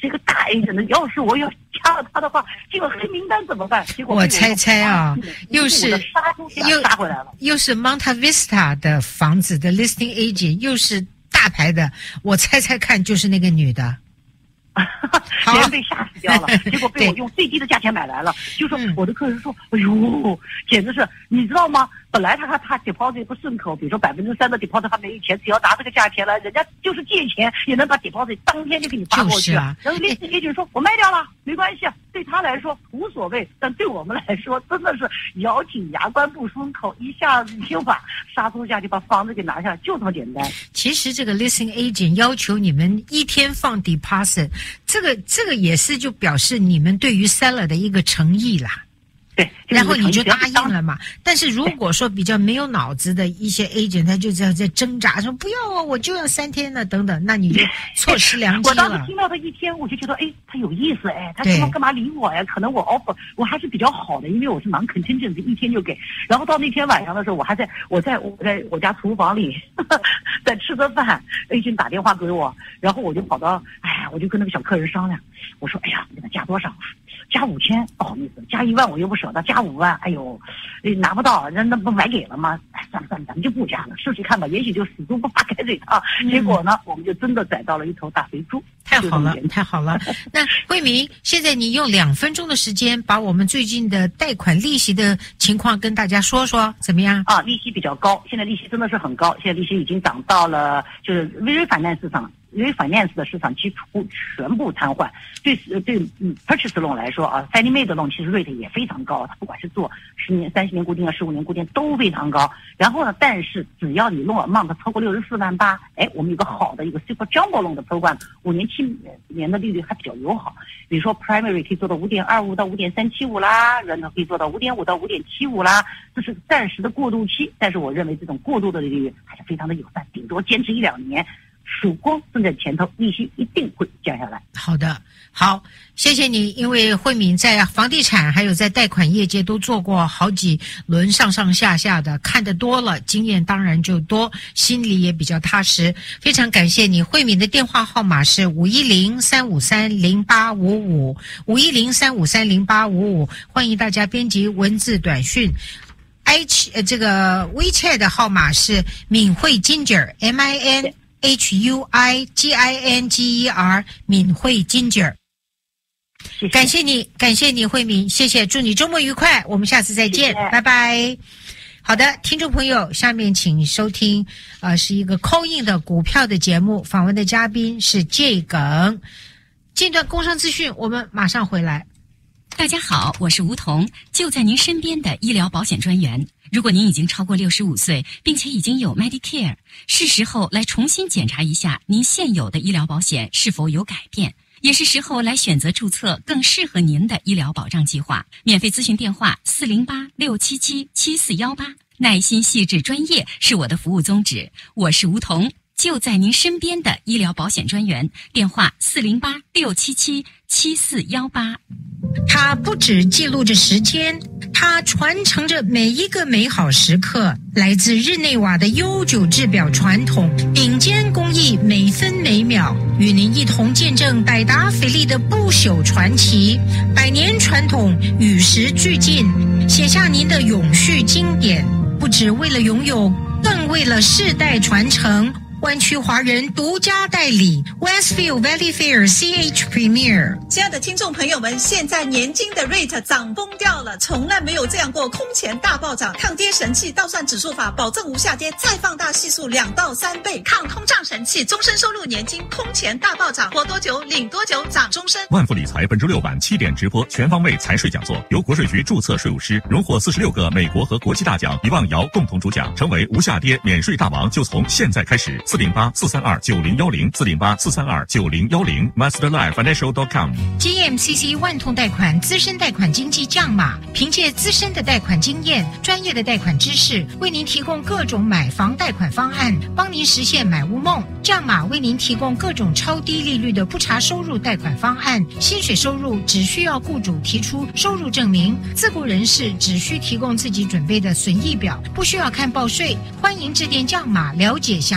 是一个大 A 人的，要是我要加了他的话，进了黑名单怎么办？结果我猜猜啊，又是又杀回来了， 又是 Monta Vista 的房子的 listing agent， 又是大牌的，我猜猜看，就是那个女的。 别人被吓死掉了，结果被我用最低的价钱买来了。就说我的客人说：“哎呦，简直是，你知道吗？本来他他他 deposit 不顺口，比如说百分之三的 deposit 他没钱，只要拿这个价钱来，人家就是借钱也能把 deposit 当天就给你发过去。啊、然后 listing agent 说：“我卖掉了，没关系，对他来说无所谓，但对我们来说真的是咬紧牙关不松口，一下子就把杀出价就把房子给拿下，就这么简单。” 其实这个 listing agent 要求你们一天放 deposit。这个这个也是就表示你们对于 seller 的一个诚意啦， 对， 然后你就答应了嘛。但是如果说比较没有脑子的一些 agent， 他就在在挣扎说不要啊，我就要三天了等等，那你就错失良机了。 我当时听到他一天，我就觉得哎，他有意思哎，他干嘛干嘛理我呀？可能我 offer 我还是比较好的，因为我是 non contingent， 一天就给。然后到那天晚上的时候，我还在我在我在我家厨房里呵呵在吃着饭 ，agent 打电话给我，然后我就跑到哎呀，我就跟那个小客人商量，我说哎呀，你给他加多少啊？加五千，不好意思，加一万我又不舍得，加五万，哎呦，拿不到，那那不白给了吗？哎，算了算了，咱们就不加了，试试看吧，也许就死猪不怕开水烫。嗯、结果呢，我们就真的宰到了一头大肥猪。 太好了，太好了。那慧明，现在你用两分钟的时间，把我们最近的贷款利息的情况跟大家说说，怎么样？ 啊，利息比较高，现在利息真的是很高，现在利息已经涨到了，就是 refinance 市场。因为 finance 的市场几乎全部瘫痪，对对嗯 purchase loan 来说啊 ，Fannie Mae 的 loan 其实 rate 也非常高，它不管是做十年、三十年固定啊、十五年固定都非常高。然后呢，但是只要你 loan amount 超过六十四万八，哎，我们有个好的一个 super jumbo loan 的 program， 五年七年的利率还比较友好。比如说 primary 可以做到五点二五到五点三七五啦 ，rental 可以做到五点五到五点七五啦，这是暂时的过渡期。但是我认为这种过渡的利率还是非常的友善，顶多坚持一两年。曙光正在前头，利息一定会降下来。 好的，好，谢谢你。因为慧敏在房地产还有在贷款业界都做过好几轮上上下下的，看得多了，经验当然就多，心里也比较踏实。非常感谢你。慧敏的电话号码是五一零三五三零八五五五一零三五三零八五五，欢迎大家编辑文字短讯。H 呃这个 WeChat 的号码是敏慧 Ginger M I N H U I G I N G E R 敏慧 Ginger， 感谢你，感谢你慧敏，谢谢，祝你周末愉快，我们下次再见，拜拜。好的，听众朋友，下面请收听，呃，是一个 call in 的股票的节目，访问的嘉宾是 J 耿。间段工商资讯，我们马上回来。 大家好，我是吴桐，就在您身边的医疗保险专员。如果您已经超过六十五岁，并且已经有 Medicare， 是时候来重新检查一下您现有的医疗保险是否有改变，也是时候来选择注册更适合您的医疗保障计划。免费咨询电话四零八六七七七四幺八，耐心细致专业是我的服务宗旨。我是吴桐，就在您身边的医疗保险专员，电话四零八六七七七四幺八。 它不只记录着时间，它传承着每一个美好时刻。来自日内瓦的悠久制表传统，顶尖工艺，每分每秒，与您一同见证百达翡丽的不朽传奇。百年传统与时俱进，写下您的永续经典。不只为了拥有，更为了世代传承。湾区华人独家代理 Westfield Valley Fair C H Premier。 亲爱的听众朋友们，现在年金的 rate 涨疯掉了，从来没有这样过，空前大暴涨，抗跌神器倒算指数法，保证无下跌，再放大系数两到三倍，抗通胀神器，终身收入年金空前大暴涨，活多久领多久，涨终身。 万富理财本周六晚七点直播全方位财税讲座，由国税局注册税务师，荣获四十六个美国和国际大奖，一望瑶共同主讲，成为无下跌免税大王就从现在开始。四零八四三二九零幺零四零八四三二九零幺零 masterlife financial dot com。 G M C C 万通贷款资深贷款经纪降码，凭借资深的贷款经验、专业的贷款知识，为您提供各种买房贷款方案，帮您实现买屋梦。降码为您提供各种超低利率的不查收入贷款方案，薪水收入只需要雇主提出收入证明，自雇人士只需提供自己准备的损益表，不需要看报税。欢迎致电降码了解详情。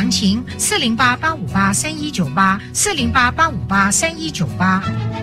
四零八八五八三一九八四零八八五八三一九八。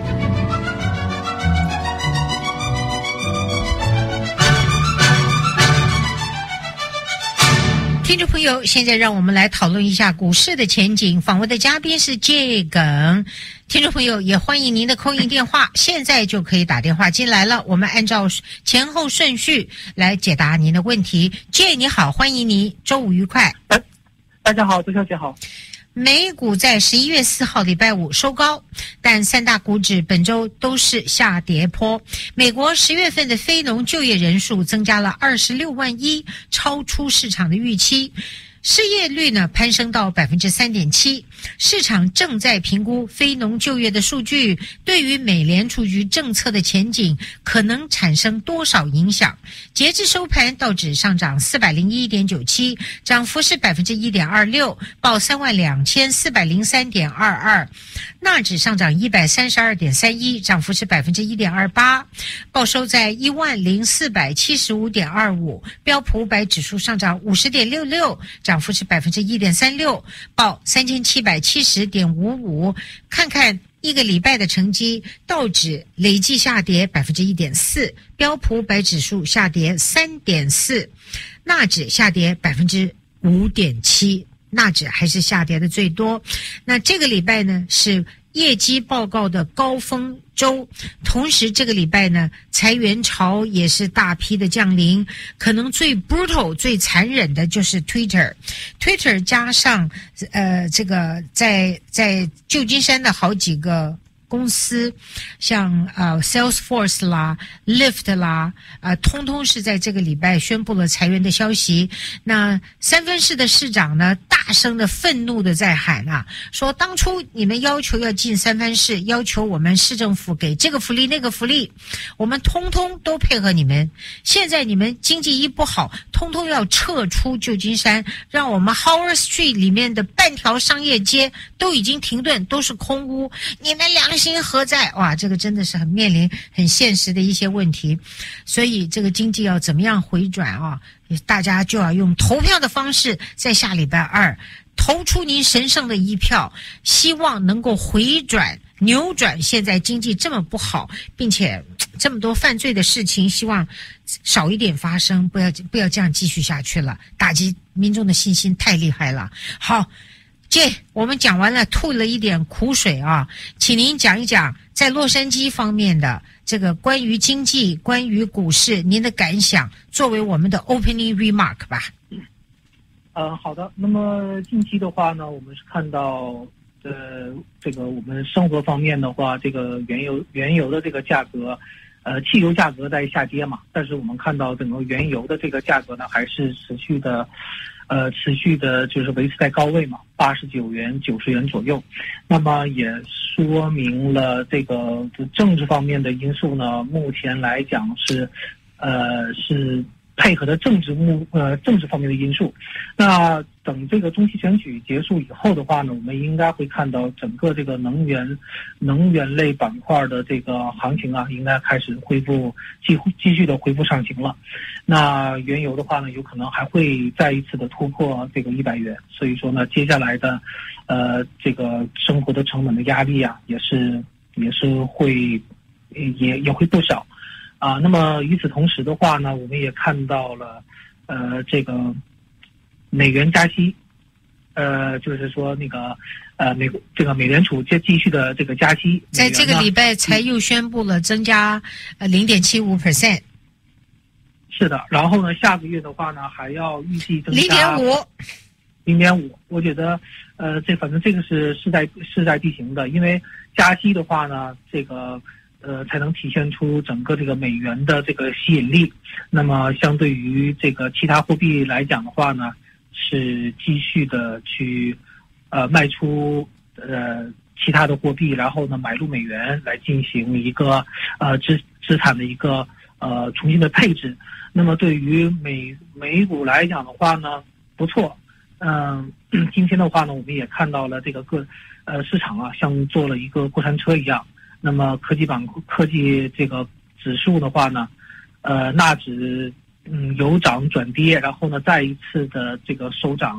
听众朋友，现在让我们来讨论一下股市的前景。访问的嘉宾是 J 耿。听众朋友也欢迎您的call in电话，现在就可以打电话进来了。我们按照前后顺序来解答您的问题。J 你好，欢迎你，周五愉快。 哎，大家好，周小姐好。 美股在十一月四号礼拜五收高，但三大股指本周都是下跌坡。美国十月份的非农就业人数增加了二十六万一，超出市场的预期。失业率呢攀升到百分之三点七，市场正在评估非农就业的数据对于美联储局政策的前景可能产生多少影响。截至收盘，道指上涨四百零一点九七，涨幅是百分之一点二六，报三万两千四百零三点二二。纳指上涨一百三十二点三一，涨幅是百分之一点二八，报收在一万零四百七十五点二五。标普五百指数上涨五十点六六，涨幅是百分之一点三六，报三千七百七十点五五。看看一个礼拜的成绩，道指累计下跌百分之一点四，标普五百指数下跌三点四，纳指下跌百分之五点七。纳指还是下跌的最多。那这个礼拜呢是业绩报告的高峰周，同时这个礼拜呢裁员潮也是大批的降临，可能最 brutal 最残忍的就是 Twitter Twitter 加上呃这个在在旧金山的好几个公司，像呃 Salesforce 啦 Lyft 啦呃通通是在这个礼拜宣布了裁员的消息。那三藩市的市长呢大声的愤怒的在喊啊，说当初你们要求要进三藩市，要求我们市政府给这个福利那个福利，我们通通都配合你们，现在你们经济一不好，通通要撤出旧金山，让我们 Howard Street 里面的半条商业街都已经停顿，都是空屋，你们良心何在？哇，这个真的是很面临很现实的一些问题。所以这个经济要怎么样回转啊？大家就要用投票的方式，在下礼拜二投出您神圣的一票，希望能够回转扭转现在经济这么不好，并且这么多犯罪的事情，希望少一点发生，不要不要这样继续下去了，打击民众的信心太厉害了。好，这我们讲完了，吐了一点苦水啊，请您讲一讲在洛杉矶方面的这个关于经济、关于股市您的感想，作为我们的 opening remark 吧。 呃，好的。那么近期的话呢，我们是看到呃这个我们生活方面的话，这个原油原油的这个价格，呃汽油价格在下跌嘛，但是我们看到整个原油的这个价格呢还是持续的。呃，持续的就是维持在高位嘛，八十九元、九十元左右。那么也说明了这个政治方面的因素呢，目前来讲是，呃，是配合的政治目呃政治方面的因素。那等这个中期选举结束以后的话呢，我们应该会看到整个这个能源能源类板块的这个行情啊，应该开始恢复继继续的恢复上行了。那原油的话呢，有可能还会再一次的突破这个一百元，所以说呢，接下来的呃这个生活的成本的压力啊，也是也是会也也会不少啊。那么与此同时的话呢，我们也看到了呃这个美元加息，呃就是说那个呃美这个美联储接继续的这个加息， 在这个礼拜才又宣布了增加呃零点七五 percent。 是的，然后呢，下个月的话呢，还要预计增加零点五， 零点五。我觉得，呃，这反正这个是势在势在必行的，因为加息的话呢，这个呃才能体现出整个这个美元的这个吸引力。那么，相对于这个其他货币来讲的话呢，是继续的去呃卖出呃其他的货币，然后呢买入美元来进行一个呃资资产的一个呃重新的配置。那么对于美美股来讲的话呢，不错。嗯、呃，今天的话呢，我们也看到了这个各呃市场啊，像做了一个过山车一样。那么科技板科技这个指数的话呢，呃，纳指嗯由涨转跌，然后呢再一次的这个收涨，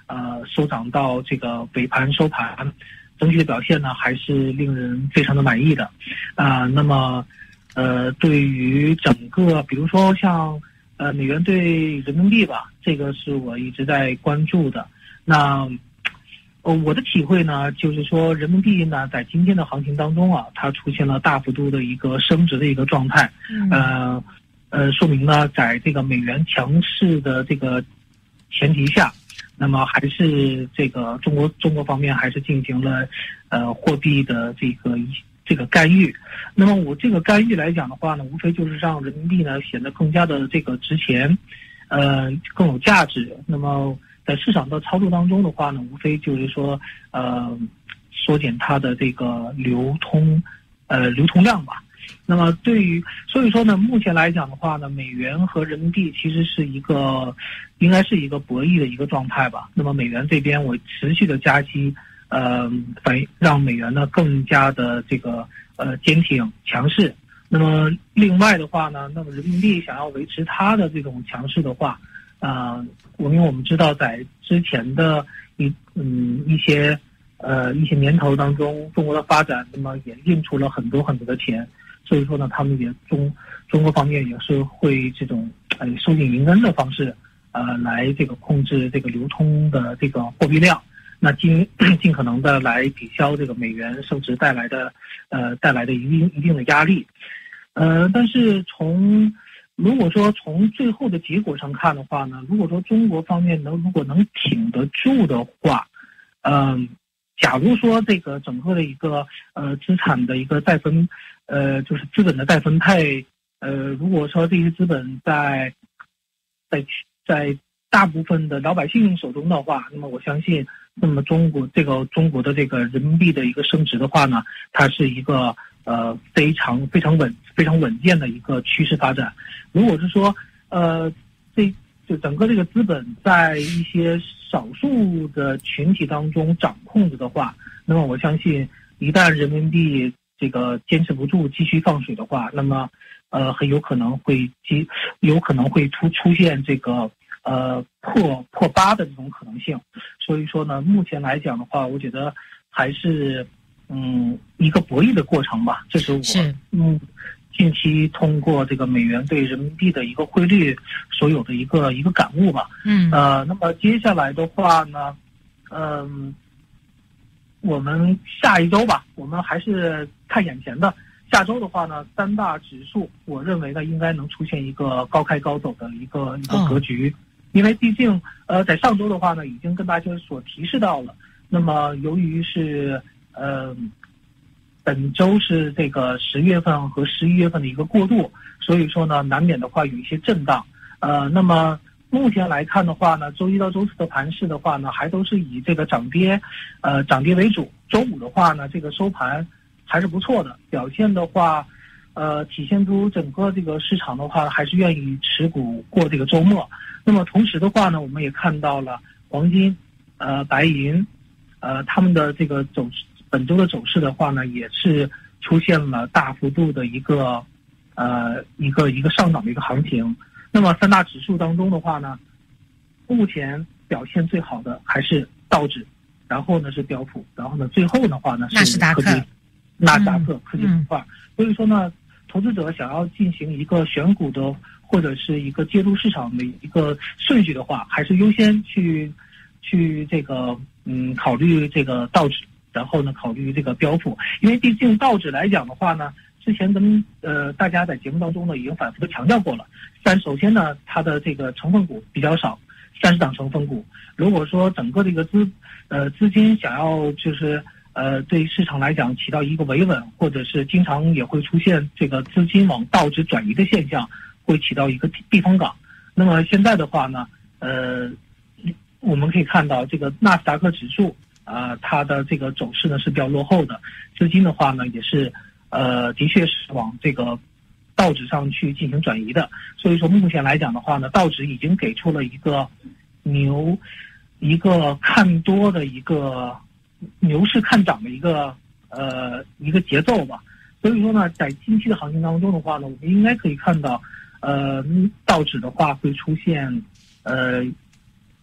呃收涨到这个尾盘收盘，整体的表现呢还是令人非常的满意的。啊、呃，那么呃对于整个比如说像呃美元对人民币吧，这个是我一直在关注的。那呃我的体会呢，就是说人民币呢在今天的行情当中啊，它出现了大幅度的一个升值的一个状态。嗯、呃呃说明呢在这个美元强势的这个前提下，那么还是这个中国中国方面还是进行了呃货币的这个这个干预。那么我这个干预来讲的话呢，无非就是让人民币呢显得更加的这个值钱，呃更有价值。那么在市场的操作当中的话呢，无非就是说呃缩减它的这个流通呃流通量吧。那么对于所以说呢，目前来讲的话呢，美元和人民币其实是一个应该是一个博弈的一个状态吧。那么美元这边我持续的加息，呃，反让美元呢更加的这个呃坚挺强势。那么另外的话呢，那么人民币想要维持它的这种强势的话，啊、呃，我因为我们知道在之前的一嗯一些呃一些年头当中，中国的发展那么也印出了很多很多的钱。所以说呢，他们也中中国方面也是会这种呃收紧银根的方式，呃来这个控制这个流通的这个货币量，那尽尽可能的来抵消这个美元升值带来的呃带来的一定一定的压力。呃，但是从如果说从最后的结果上看的话呢，如果说中国方面能如果能挺得住的话，嗯、呃，假如说这个整个的一个呃资产的一个再分。呃，就是资本的再分配，呃，如果说这些资本在在在大部分的老百姓手中的话，那么我相信，那么中国这个中国的这个人民币的一个升值的话呢，它是一个呃非常非常稳非常稳健的一个趋势发展。如果是说呃这就整个这个资本在一些少数的群体当中掌控着的话，那么我相信一旦人民币这个坚持不住继续放水的话，那么呃很有可能会激有可能会出出现这个呃破破八的这种可能性。所以说呢，目前来讲的话，我觉得还是嗯一个博弈的过程吧。这是我是嗯近期通过这个美元对人民币的一个汇率所有的一个一个感悟吧。嗯呃那么接下来的话呢，嗯。我们下一周吧，我们还是看眼前的。下周的话呢，三大指数，我认为呢应该能出现一个高开高走的一个一个格局，哦、因为毕竟呃在上周的话呢，已经跟大家所提示到了。那么由于是呃本周是这个十月份和十一月份的一个过渡，所以说呢难免的话有一些震荡。呃，那么。目前来看的话呢，周一到周四的盘势的话呢，还都是以这个涨跌，呃涨跌为主。周五的话呢，这个收盘还是不错的表现的话，呃体现出整个这个市场的话还是愿意持股过这个周末。那么同时的话呢，我们也看到了黄金、呃白银，呃他们的这个走本周的走势的话呢，也是出现了大幅度的一个呃一个一个上涨的一个行情。那么三大指数当中的话呢，目前表现最好的还是道指，然后呢是标普，然后呢最后的话呢是科技，纳斯达克科技板块。所以说呢，投资者想要进行一个选股的或者是一个介入市场的一个顺序的话，还是优先去去这个嗯考虑这个道指，然后呢考虑这个标普，因为毕竟道指来讲的话呢。之前跟呃大家在节目当中呢已经反复的强调过了，但首先呢它的这个成分股比较少，三十档成分股。如果说整个这个资呃资金想要就是呃对市场来讲起到一个维稳，或者是经常也会出现这个资金往道指转移的现象，会起到一个避风港。那么现在的话呢，呃我们可以看到这个纳斯达克指数啊、呃、它的这个走势呢是比较落后的，资金的话呢也是。呃，的确是往这个道指上去进行转移的，所以说目前来讲的话呢，道指已经给出了一个牛，一个看多的一个牛市看涨的一个呃一个节奏吧。所以说呢，在近期的行情当中的话呢，我们应该可以看到，呃，道指的话会出现呃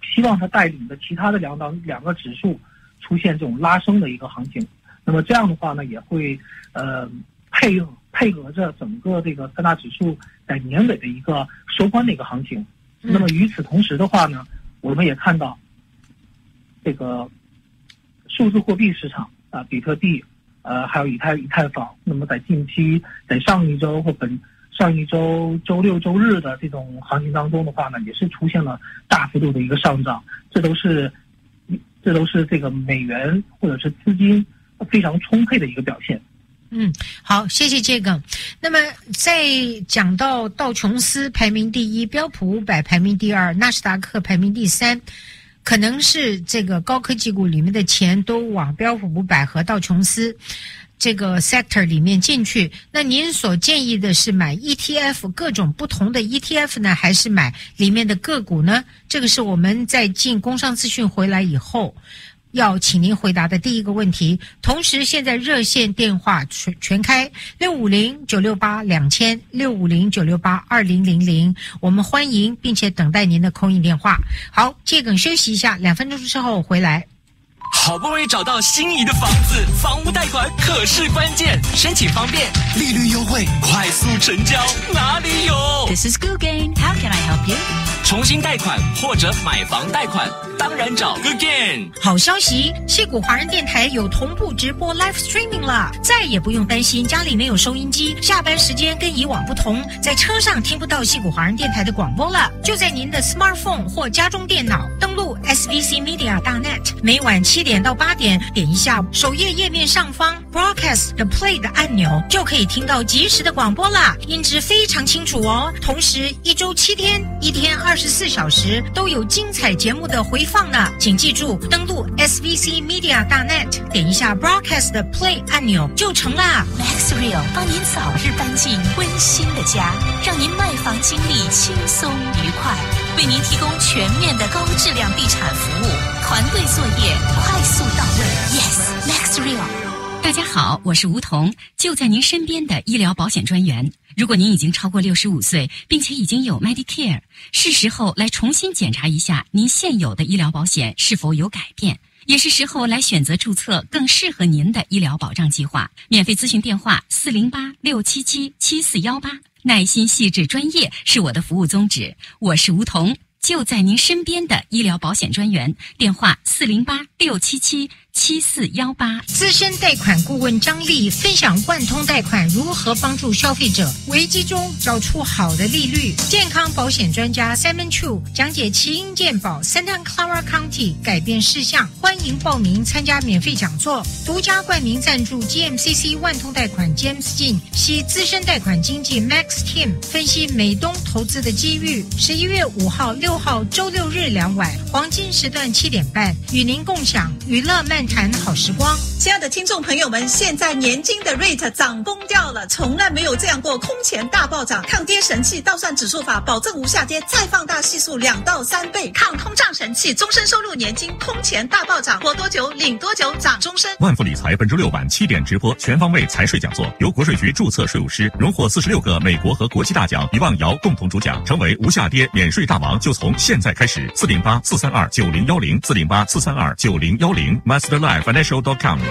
希望它带领的其他的两档两个指数出现这种拉升的一个行情。那么这样的话呢，也会呃配配合着整个这个三大指数在年尾的一个收官的一个行情。那么与此同时的话呢，我们也看到这个数字货币市场啊，比特币，呃，还有以太以太坊，那么在近期在上一周或本上一周周六周日的这种行情当中的话呢，也是出现了大幅度的一个上涨，这都是这都是这个美元或者是资金非常充沛的一个表现。 嗯，好，谢谢这个。那么在讲到道琼斯排名第一，标普五百排名第二，纳斯达克排名第三，可能是这个高科技股里面的钱都往标普五百和道琼斯这个 sector 里面进去。那您所建议的是买 E T F 各种不同的 E T F 呢，还是买里面的个股呢？这个是我们在进工商资讯回来以后要请您回答的第一个问题。同时现在热线电话全全开，六五零九六八两千，六五零九六八二零零零，我们欢迎并且等待您的call in电话。好，这个休息一下，两分钟之后回来。 好不容易找到心仪的房子，房屋贷款可是关键，申请方便，利率优惠，快速成交，哪里有 ？This is Good Game. How can I help you? 重新贷款或者买房贷款，当然找 Good Game。 好消息，矽谷华人电台有同步直播 live streaming 了，再也不用担心家里没有收音机，下班时间跟以往不同，在车上听不到矽谷华人电台的广播了，就在您的 smartphone 或家中电脑登录 S V C Media 大 net， 每晚七点到八点，点一下首页页面上方 broadcast 的 play 的按钮，就可以听到即时的广播啦，音质非常清楚哦。同时一周七天，一天二十四小时都有精彩节目的回放呢。请记住，登录 S V C Media 大 net， 点一下 broadcast 的 play 按钮就成啦。 Max Real 帮您早日搬进温馨的家，让您卖房经历轻松愉快，为您提供全面的高质量地产服务，团队作业快速到位。 Yes Max Real。 大家好，我是吴彤，就在您身边的医疗保险专员。如果您已经超过六十五岁，并且已经有 Medicare， 是时候来重新检查一下您现有的医疗保险是否有改变，也是时候来选择注册更适合您的医疗保障计划。免费咨询电话四零八六七七七四幺八，耐心细致专业是我的服务宗旨。我是吴彤，就在您身边的医疗保险专员，电话四零八六七七七四幺八。 资深贷款顾问张丽分享万通贷款如何帮助消费者危机中找出好的利率。健康保险专家 Simon Chu 讲解奇英健保 Santa Clara County 改变事项，欢迎报名参加免费讲座。独家冠名赞助 G M C C 万通贷款 James Jin 系资深贷款经纪 Max Tim 分析美东投资的机遇。十一月五号、六号周六日两晚，黄金时段七点半，与您共享娱乐漫谈好时光。 亲爱的听众朋友们，现在年金的 rate 涨疯掉了，从来没有这样过，空前大暴涨，抗跌神器倒算指数法，保证无下跌，再放大系数两到三倍，抗通胀神器，终身收入年金空前大暴涨，活多久领多久，涨终身。 万富理财本周六晚七点直播全方位财税讲座，由国税局注册税务师，荣获四十六个美国和国际大奖，一望瑶共同主讲，成为无下跌免税大王就从现在开始。四零八四三二九零幺零，四零八四三二九零幺零 ，masterlife financial dot com。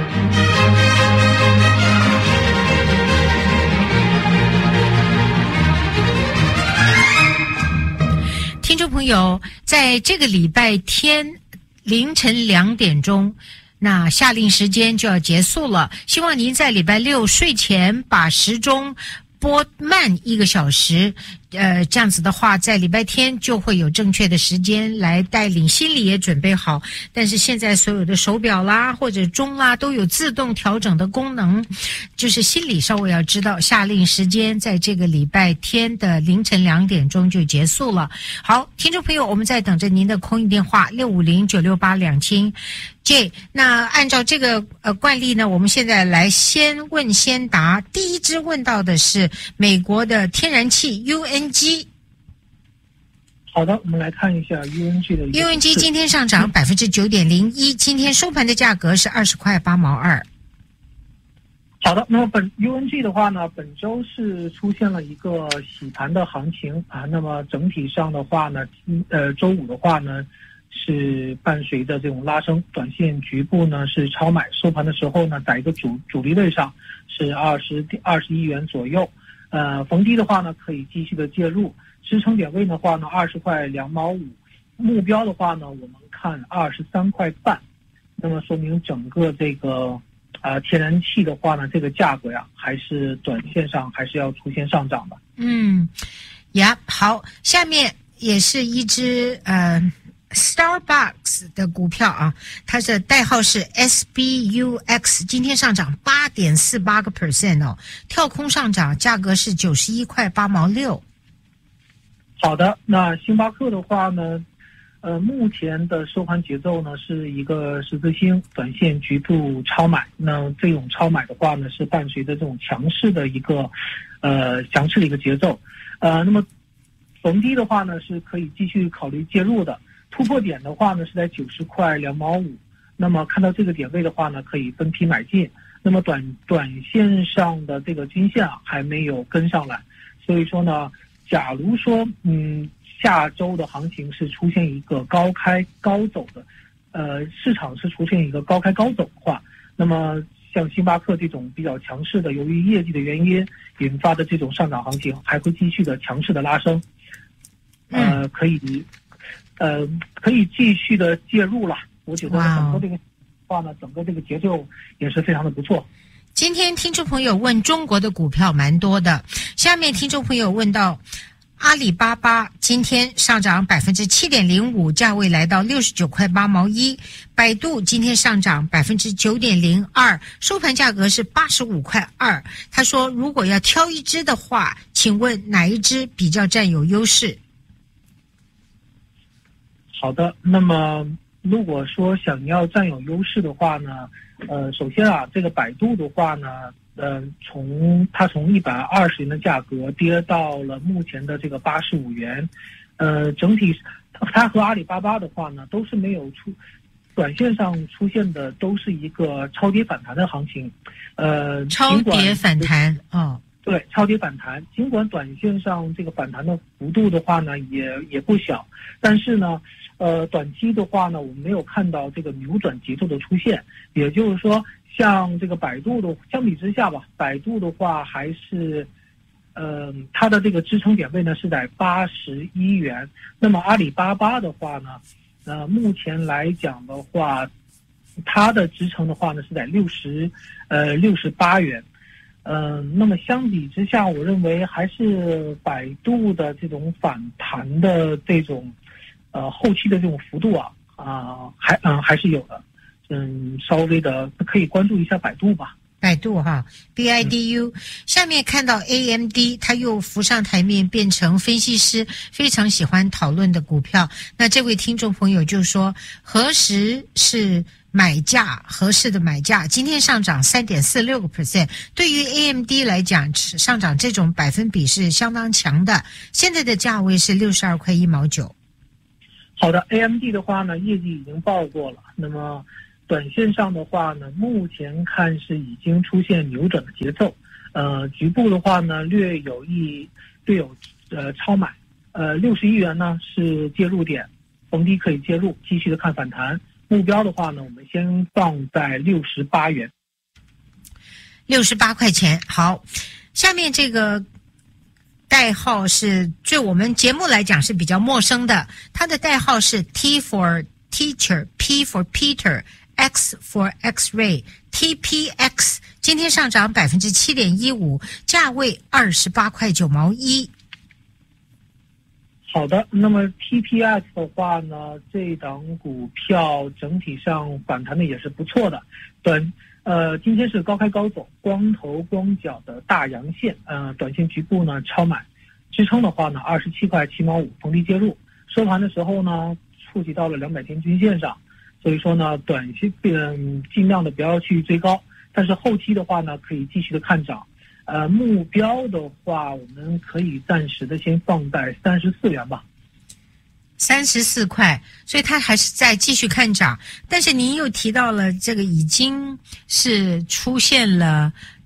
听众朋友，在这个礼拜天凌晨两点钟，那夏令时间就要结束了。希望您在礼拜六睡前把时钟拨慢一个小时，呃，这样子的话，在礼拜天就会有正确的时间来带领，心里也准备好。但是现在所有的手表啦或者钟啦都有自动调整的功能，就是心里稍微要知道夏令时间在这个礼拜天的凌晨两点钟就结束了。好，听众朋友，我们在等着您的空运电话六五零九六八两千。J， 那按照这个呃惯例呢，我们现在来先问先答。第一支问到的是美国的天然气 U N G。 好的，我们来看一下 U N G 的 U N G 今天上涨百分之九点零一，今天收盘的价格是二十块八毛二。 好的，那么本 U N G 的话呢，本周是出现了一个洗盘的行情啊。那么整体上的话呢，呃，周五的话呢，是伴随着这种拉升，短线局部呢是超买，收盘的时候呢，在一个主主力位上是二十二十一元左右。呃，逢低的话呢，可以继续的介入，支撑点位的话呢，二十块两毛五，目标的话呢，我们看二十三块半。那么说明整个这个。呃，天然气的话呢，这个价格呀，还是短线上还是要出现上涨的。 嗯，呀，好，下面也是一只呃 Starbucks 的股票啊，它的代号是 S B U X， 今天上涨八点四八个 percent 哦，跳空上涨，价格是九十一块八毛六。 好的，那星巴克的话呢？呃，目前的收盘节奏呢是一个十字星，短线局部超买。那这种超买的话呢，是伴随着这种强势的一个，呃，强势的一个节奏。呃，那么逢低的话呢，是可以继续考虑介入的。突破点的话呢，是在九十块两毛五。那么看到这个点位的话呢，可以分批买进。那么短短线上的这个均线啊，还没有跟上来，所以说呢，假如说嗯。下周的行情是出现一个高开高走的，呃，市场是出现一个高开高走的话，那么像星巴克这种比较强势的，由于业绩的原因引发的这种上涨行情，还会继续的强势的拉升，呃，可以，呃，可以继续的介入了。我觉得整个这个话呢，整个这个节奏也是非常的不错。 今天听众朋友问中国的股票蛮多的，下面听众朋友问到。阿里巴巴今天上涨百分之七点零五，价位来到六十九块八毛一。百度今天上涨百分之九点零二，收盘价格是八十五块二。他说，如果要挑一只的话，请问哪一只比较占有优势？ 好的，那么如果说想要占有优势的话呢，呃，首先啊，这个百度的话呢。呃，从它从一百二十元的价格跌到了目前的这个八十五元，呃，整体它和阿里巴巴的话呢，都是没有出，短线上出现的都是一个超跌反弹的行情，呃， 超跌反弹哦， 对，超跌反弹，尽管短线上这个反弹的幅度的话呢，也也不小，但是呢，呃，短期的话呢，我们没有看到这个扭转节奏的出现，也就是说。像这个百度的，相比之下吧，百度的话还是，呃，它的这个支撑点位呢是在八十一元。那么阿里巴巴的话呢，呃，目前来讲的话，它的支撑的话呢是在六十，呃，六十八元。嗯、呃，那么相比之下，我认为还是百度的这种反弹的这种，呃，后期的这种幅度啊，啊、呃，还嗯、呃、还是有的。嗯，稍微的可以关注一下百度吧。 百度哈 ，B I D U、嗯。下面看到 A M D， 它又浮上台面，变成分析师非常喜欢讨论的股票。那这位听众朋友就说，何时是买价合适的买价？今天上涨 三点四六个 percent， 对于 A M D 来讲，上涨这种百分比是相当强的。现在的价位是六十二块一毛九。 好的 ，A M D 的话呢，业绩已经报过了，那么。短线上的话呢，目前看是已经出现扭转的节奏，呃，局部的话呢，略有一略有呃超买，呃，六十一元呢是介入点，逢低可以介入，继续的看反弹。目标的话呢，我们先放在六十八元， 六十八块钱。好，下面这个代号是对我们节目来讲是比较陌生的，它的代号是 T for Teacher，P for Peter。X for X-ray T P X 今天上涨百分之七点一五，价位二十八块九毛一。 好的，那么 T P X 的话呢，这档股票整体上反弹的也是不错的。短呃，今天是高开高走，光头光脚的大阳线，呃，短线局部呢超买，支撑的话呢二十七块七毛五，逢低介入。收盘的时候呢，触及到了两百天均线上。所以说呢，短期嗯尽量的不要去追高，但是后期的话呢，可以继续的看涨。呃，目标的话，我们可以暂时的先放在三十四元吧。 三十四块，所以它还是在继续看涨。但是您又提到了这个已经是出现了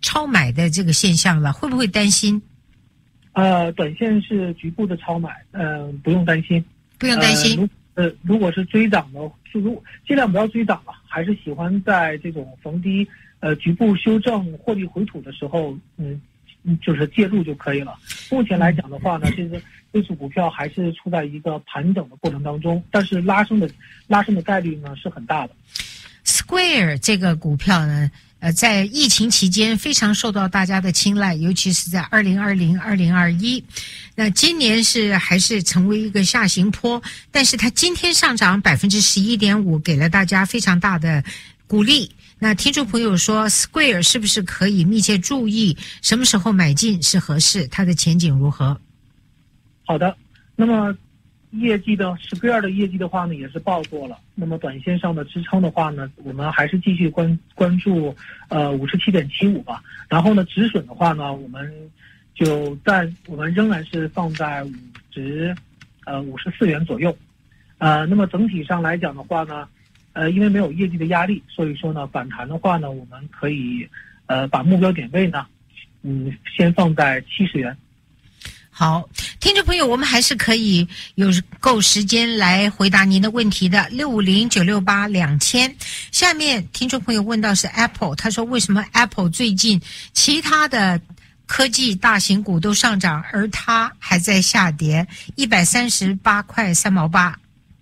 超买的这个现象了，会不会担心？ 呃，短线是局部的超买，嗯、呃，不用担心， 不用担心。 呃，如呃如果是追涨的，就如尽量不要追涨了，还是喜欢在这种逢低呃局部修正、获利回吐的时候，嗯。就是介入就可以了。目前来讲的话呢，这个这只股票还是处在一个盘整的过程当中，但是拉升的拉升的概率呢是很大的。 Square 这个股票呢，呃，在疫情期间非常受到大家的青睐，尤其是在二零二零、二零二一。那今年是还是成为一个下行坡，但是它今天上涨百分之十一点五，给了大家非常大的鼓励。那听众朋友说 Square 是不是可以密切注意什么时候买进是合适，它的前景如何？ 好的，那么业绩的 Square 的业绩的话呢也是报过了，那么短线上的支撑的话呢，我们还是继续关关注呃 五十七点七五 吧，然后呢止损的话呢，我们就在我们仍然是放在五十呃五十四元左右，呃那么整体上来讲的话呢，呃，因为没有业绩的压力，所以说呢，反弹的话呢，我们可以，呃，把目标点位呢，嗯，先放在七十元。 好，听众朋友，我们还是可以有够时间来回答您的问题的。六五零九六八两千。下面听众朋友问到是 Apple， 他说为什么 Apple 最近其他的科技大型股都上涨，而它还在下跌，一百三十八块三毛八。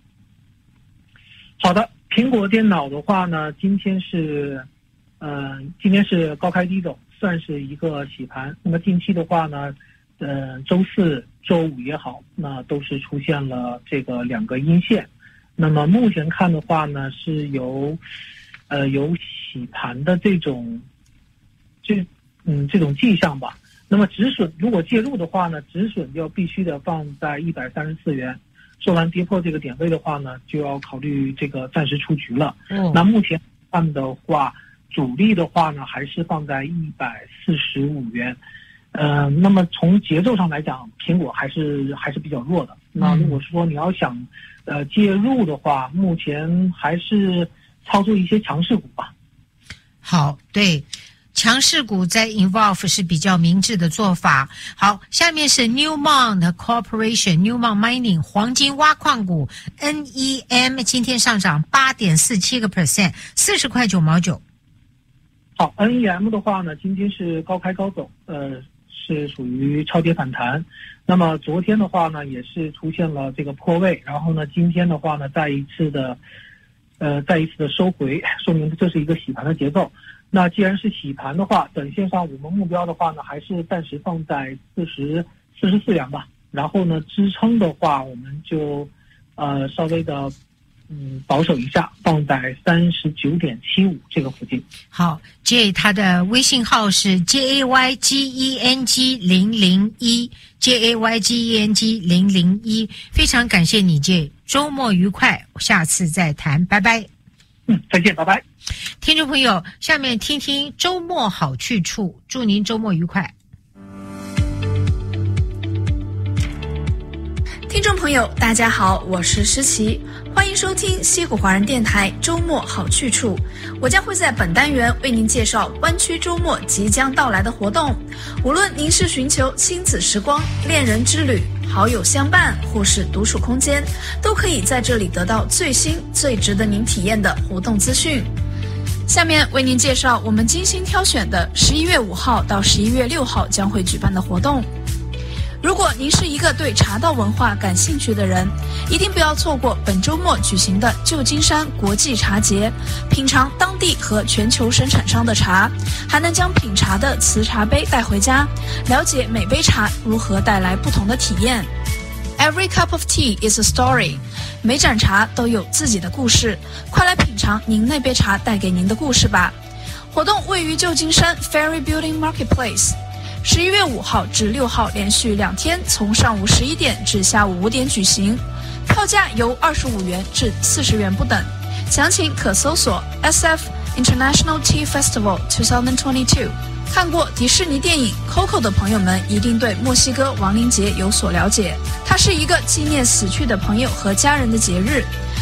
好的。苹果电脑的话呢，今天是，呃，今天是高开低走，算是一个洗盘。那么近期的话呢，呃，周四周五也好，那都是出现了这个两个阴线。那么目前看的话呢，是由呃有洗盘的这种这嗯这种迹象吧。那么止损如果介入的话呢，止损就必须得放在一百三十四元。做完跌破这个点位的话呢，就要考虑这个暂时出局了。嗯，那目前看的话，主力的话呢，还是放在一百四十五元。呃，那么从节奏上来讲，苹果还是还是比较弱的。那如果说你要想呃介入的话，目前还是操作一些强势股吧。 好，对。强势股在 involve 是比较明智的做法。好，下面是 Newmont Corporation、Newmont Mining 黄金挖矿股 N E M 今天上涨 八点四七个 percent， 四十块九毛九。 好 ，N E M 的话呢，今天是高开高走，呃，是属于超跌反弹。那么昨天的话呢，也是出现了这个破位，然后呢，今天的话呢，再一次的，呃，再一次的收回，说明这是一个洗盘的节奏。那既然是洗盘的话，短线上我们目标的话呢，还是暂时放在四十四十四元吧。然后呢，支撑的话，我们就呃稍微的嗯保守一下，放在三十九点七五这个附近。 好 ，J 他的微信号是 J A Y G E N G 零零一 J A Y G E N G 零零一，非常感谢你 J， 周末愉快，下次再谈，拜拜。 嗯，再见，拜拜。 听众朋友，下面听听周末好去处，祝您周末愉快。 听众朋友，大家好，我是诗琪，欢迎收听西谷华人电台周末好去处。我将会在本单元为您介绍湾区周末即将到来的活动。无论您是寻求亲子时光、恋人之旅、好友相伴，或是独处空间，都可以在这里得到最新、最值得您体验的活动资讯。下面为您介绍我们精心挑选的十一月五号到十一月六号将会举办的活动。如果您是一个对茶道文化感兴趣的人，一定不要错过本周末举行的旧金山国际茶节，品尝当地和全球生产商的茶，还能将品茶的瓷茶杯带回家，了解每杯茶如何带来不同的体验。Every cup of tea is a story， 每盏茶都有自己的故事，快来品尝您那杯茶带给您的故事吧。活动位于旧金山 Ferry Building Marketplace，十一月五号至六号连续两天，从上午十一点至下午五点举行，票价由二十五元至四十元不等。详情可搜索 S F International Tea Festival twenty twenty-two。看过迪士尼电影 Coco 的朋友们一定对墨西哥亡灵节有所了解，它是一个纪念死去的朋友和家人的节日。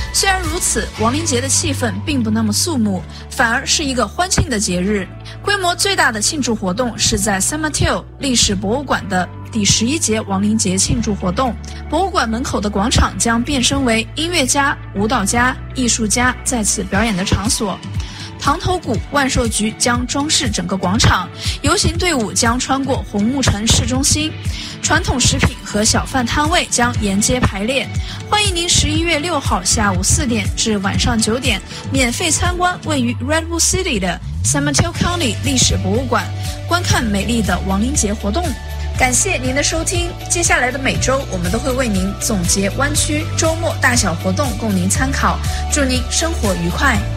虽然如此，亡灵节的气氛并不那么肃穆，反而是一个欢庆的节日。规模最大的庆祝活动是在 San Mateo 历史博物馆的第十一节亡灵节庆祝活动。博物馆门口的广场将变身为音乐家、舞蹈家、艺术家在此表演的场所。塘头谷万寿菊将装饰整个广场，游行队伍将穿过红木城市中心，传统食品和小贩摊位将沿街排列。欢迎您十一月六号下午四点至晚上九点免费参观位于 Redwood City 的 San Mateo County 历史博物馆，观看美丽的亡灵节活动。感谢您的收听，接下来的每周我们都会为您总结湾区周末大小活动，供您参考。祝您生活愉快。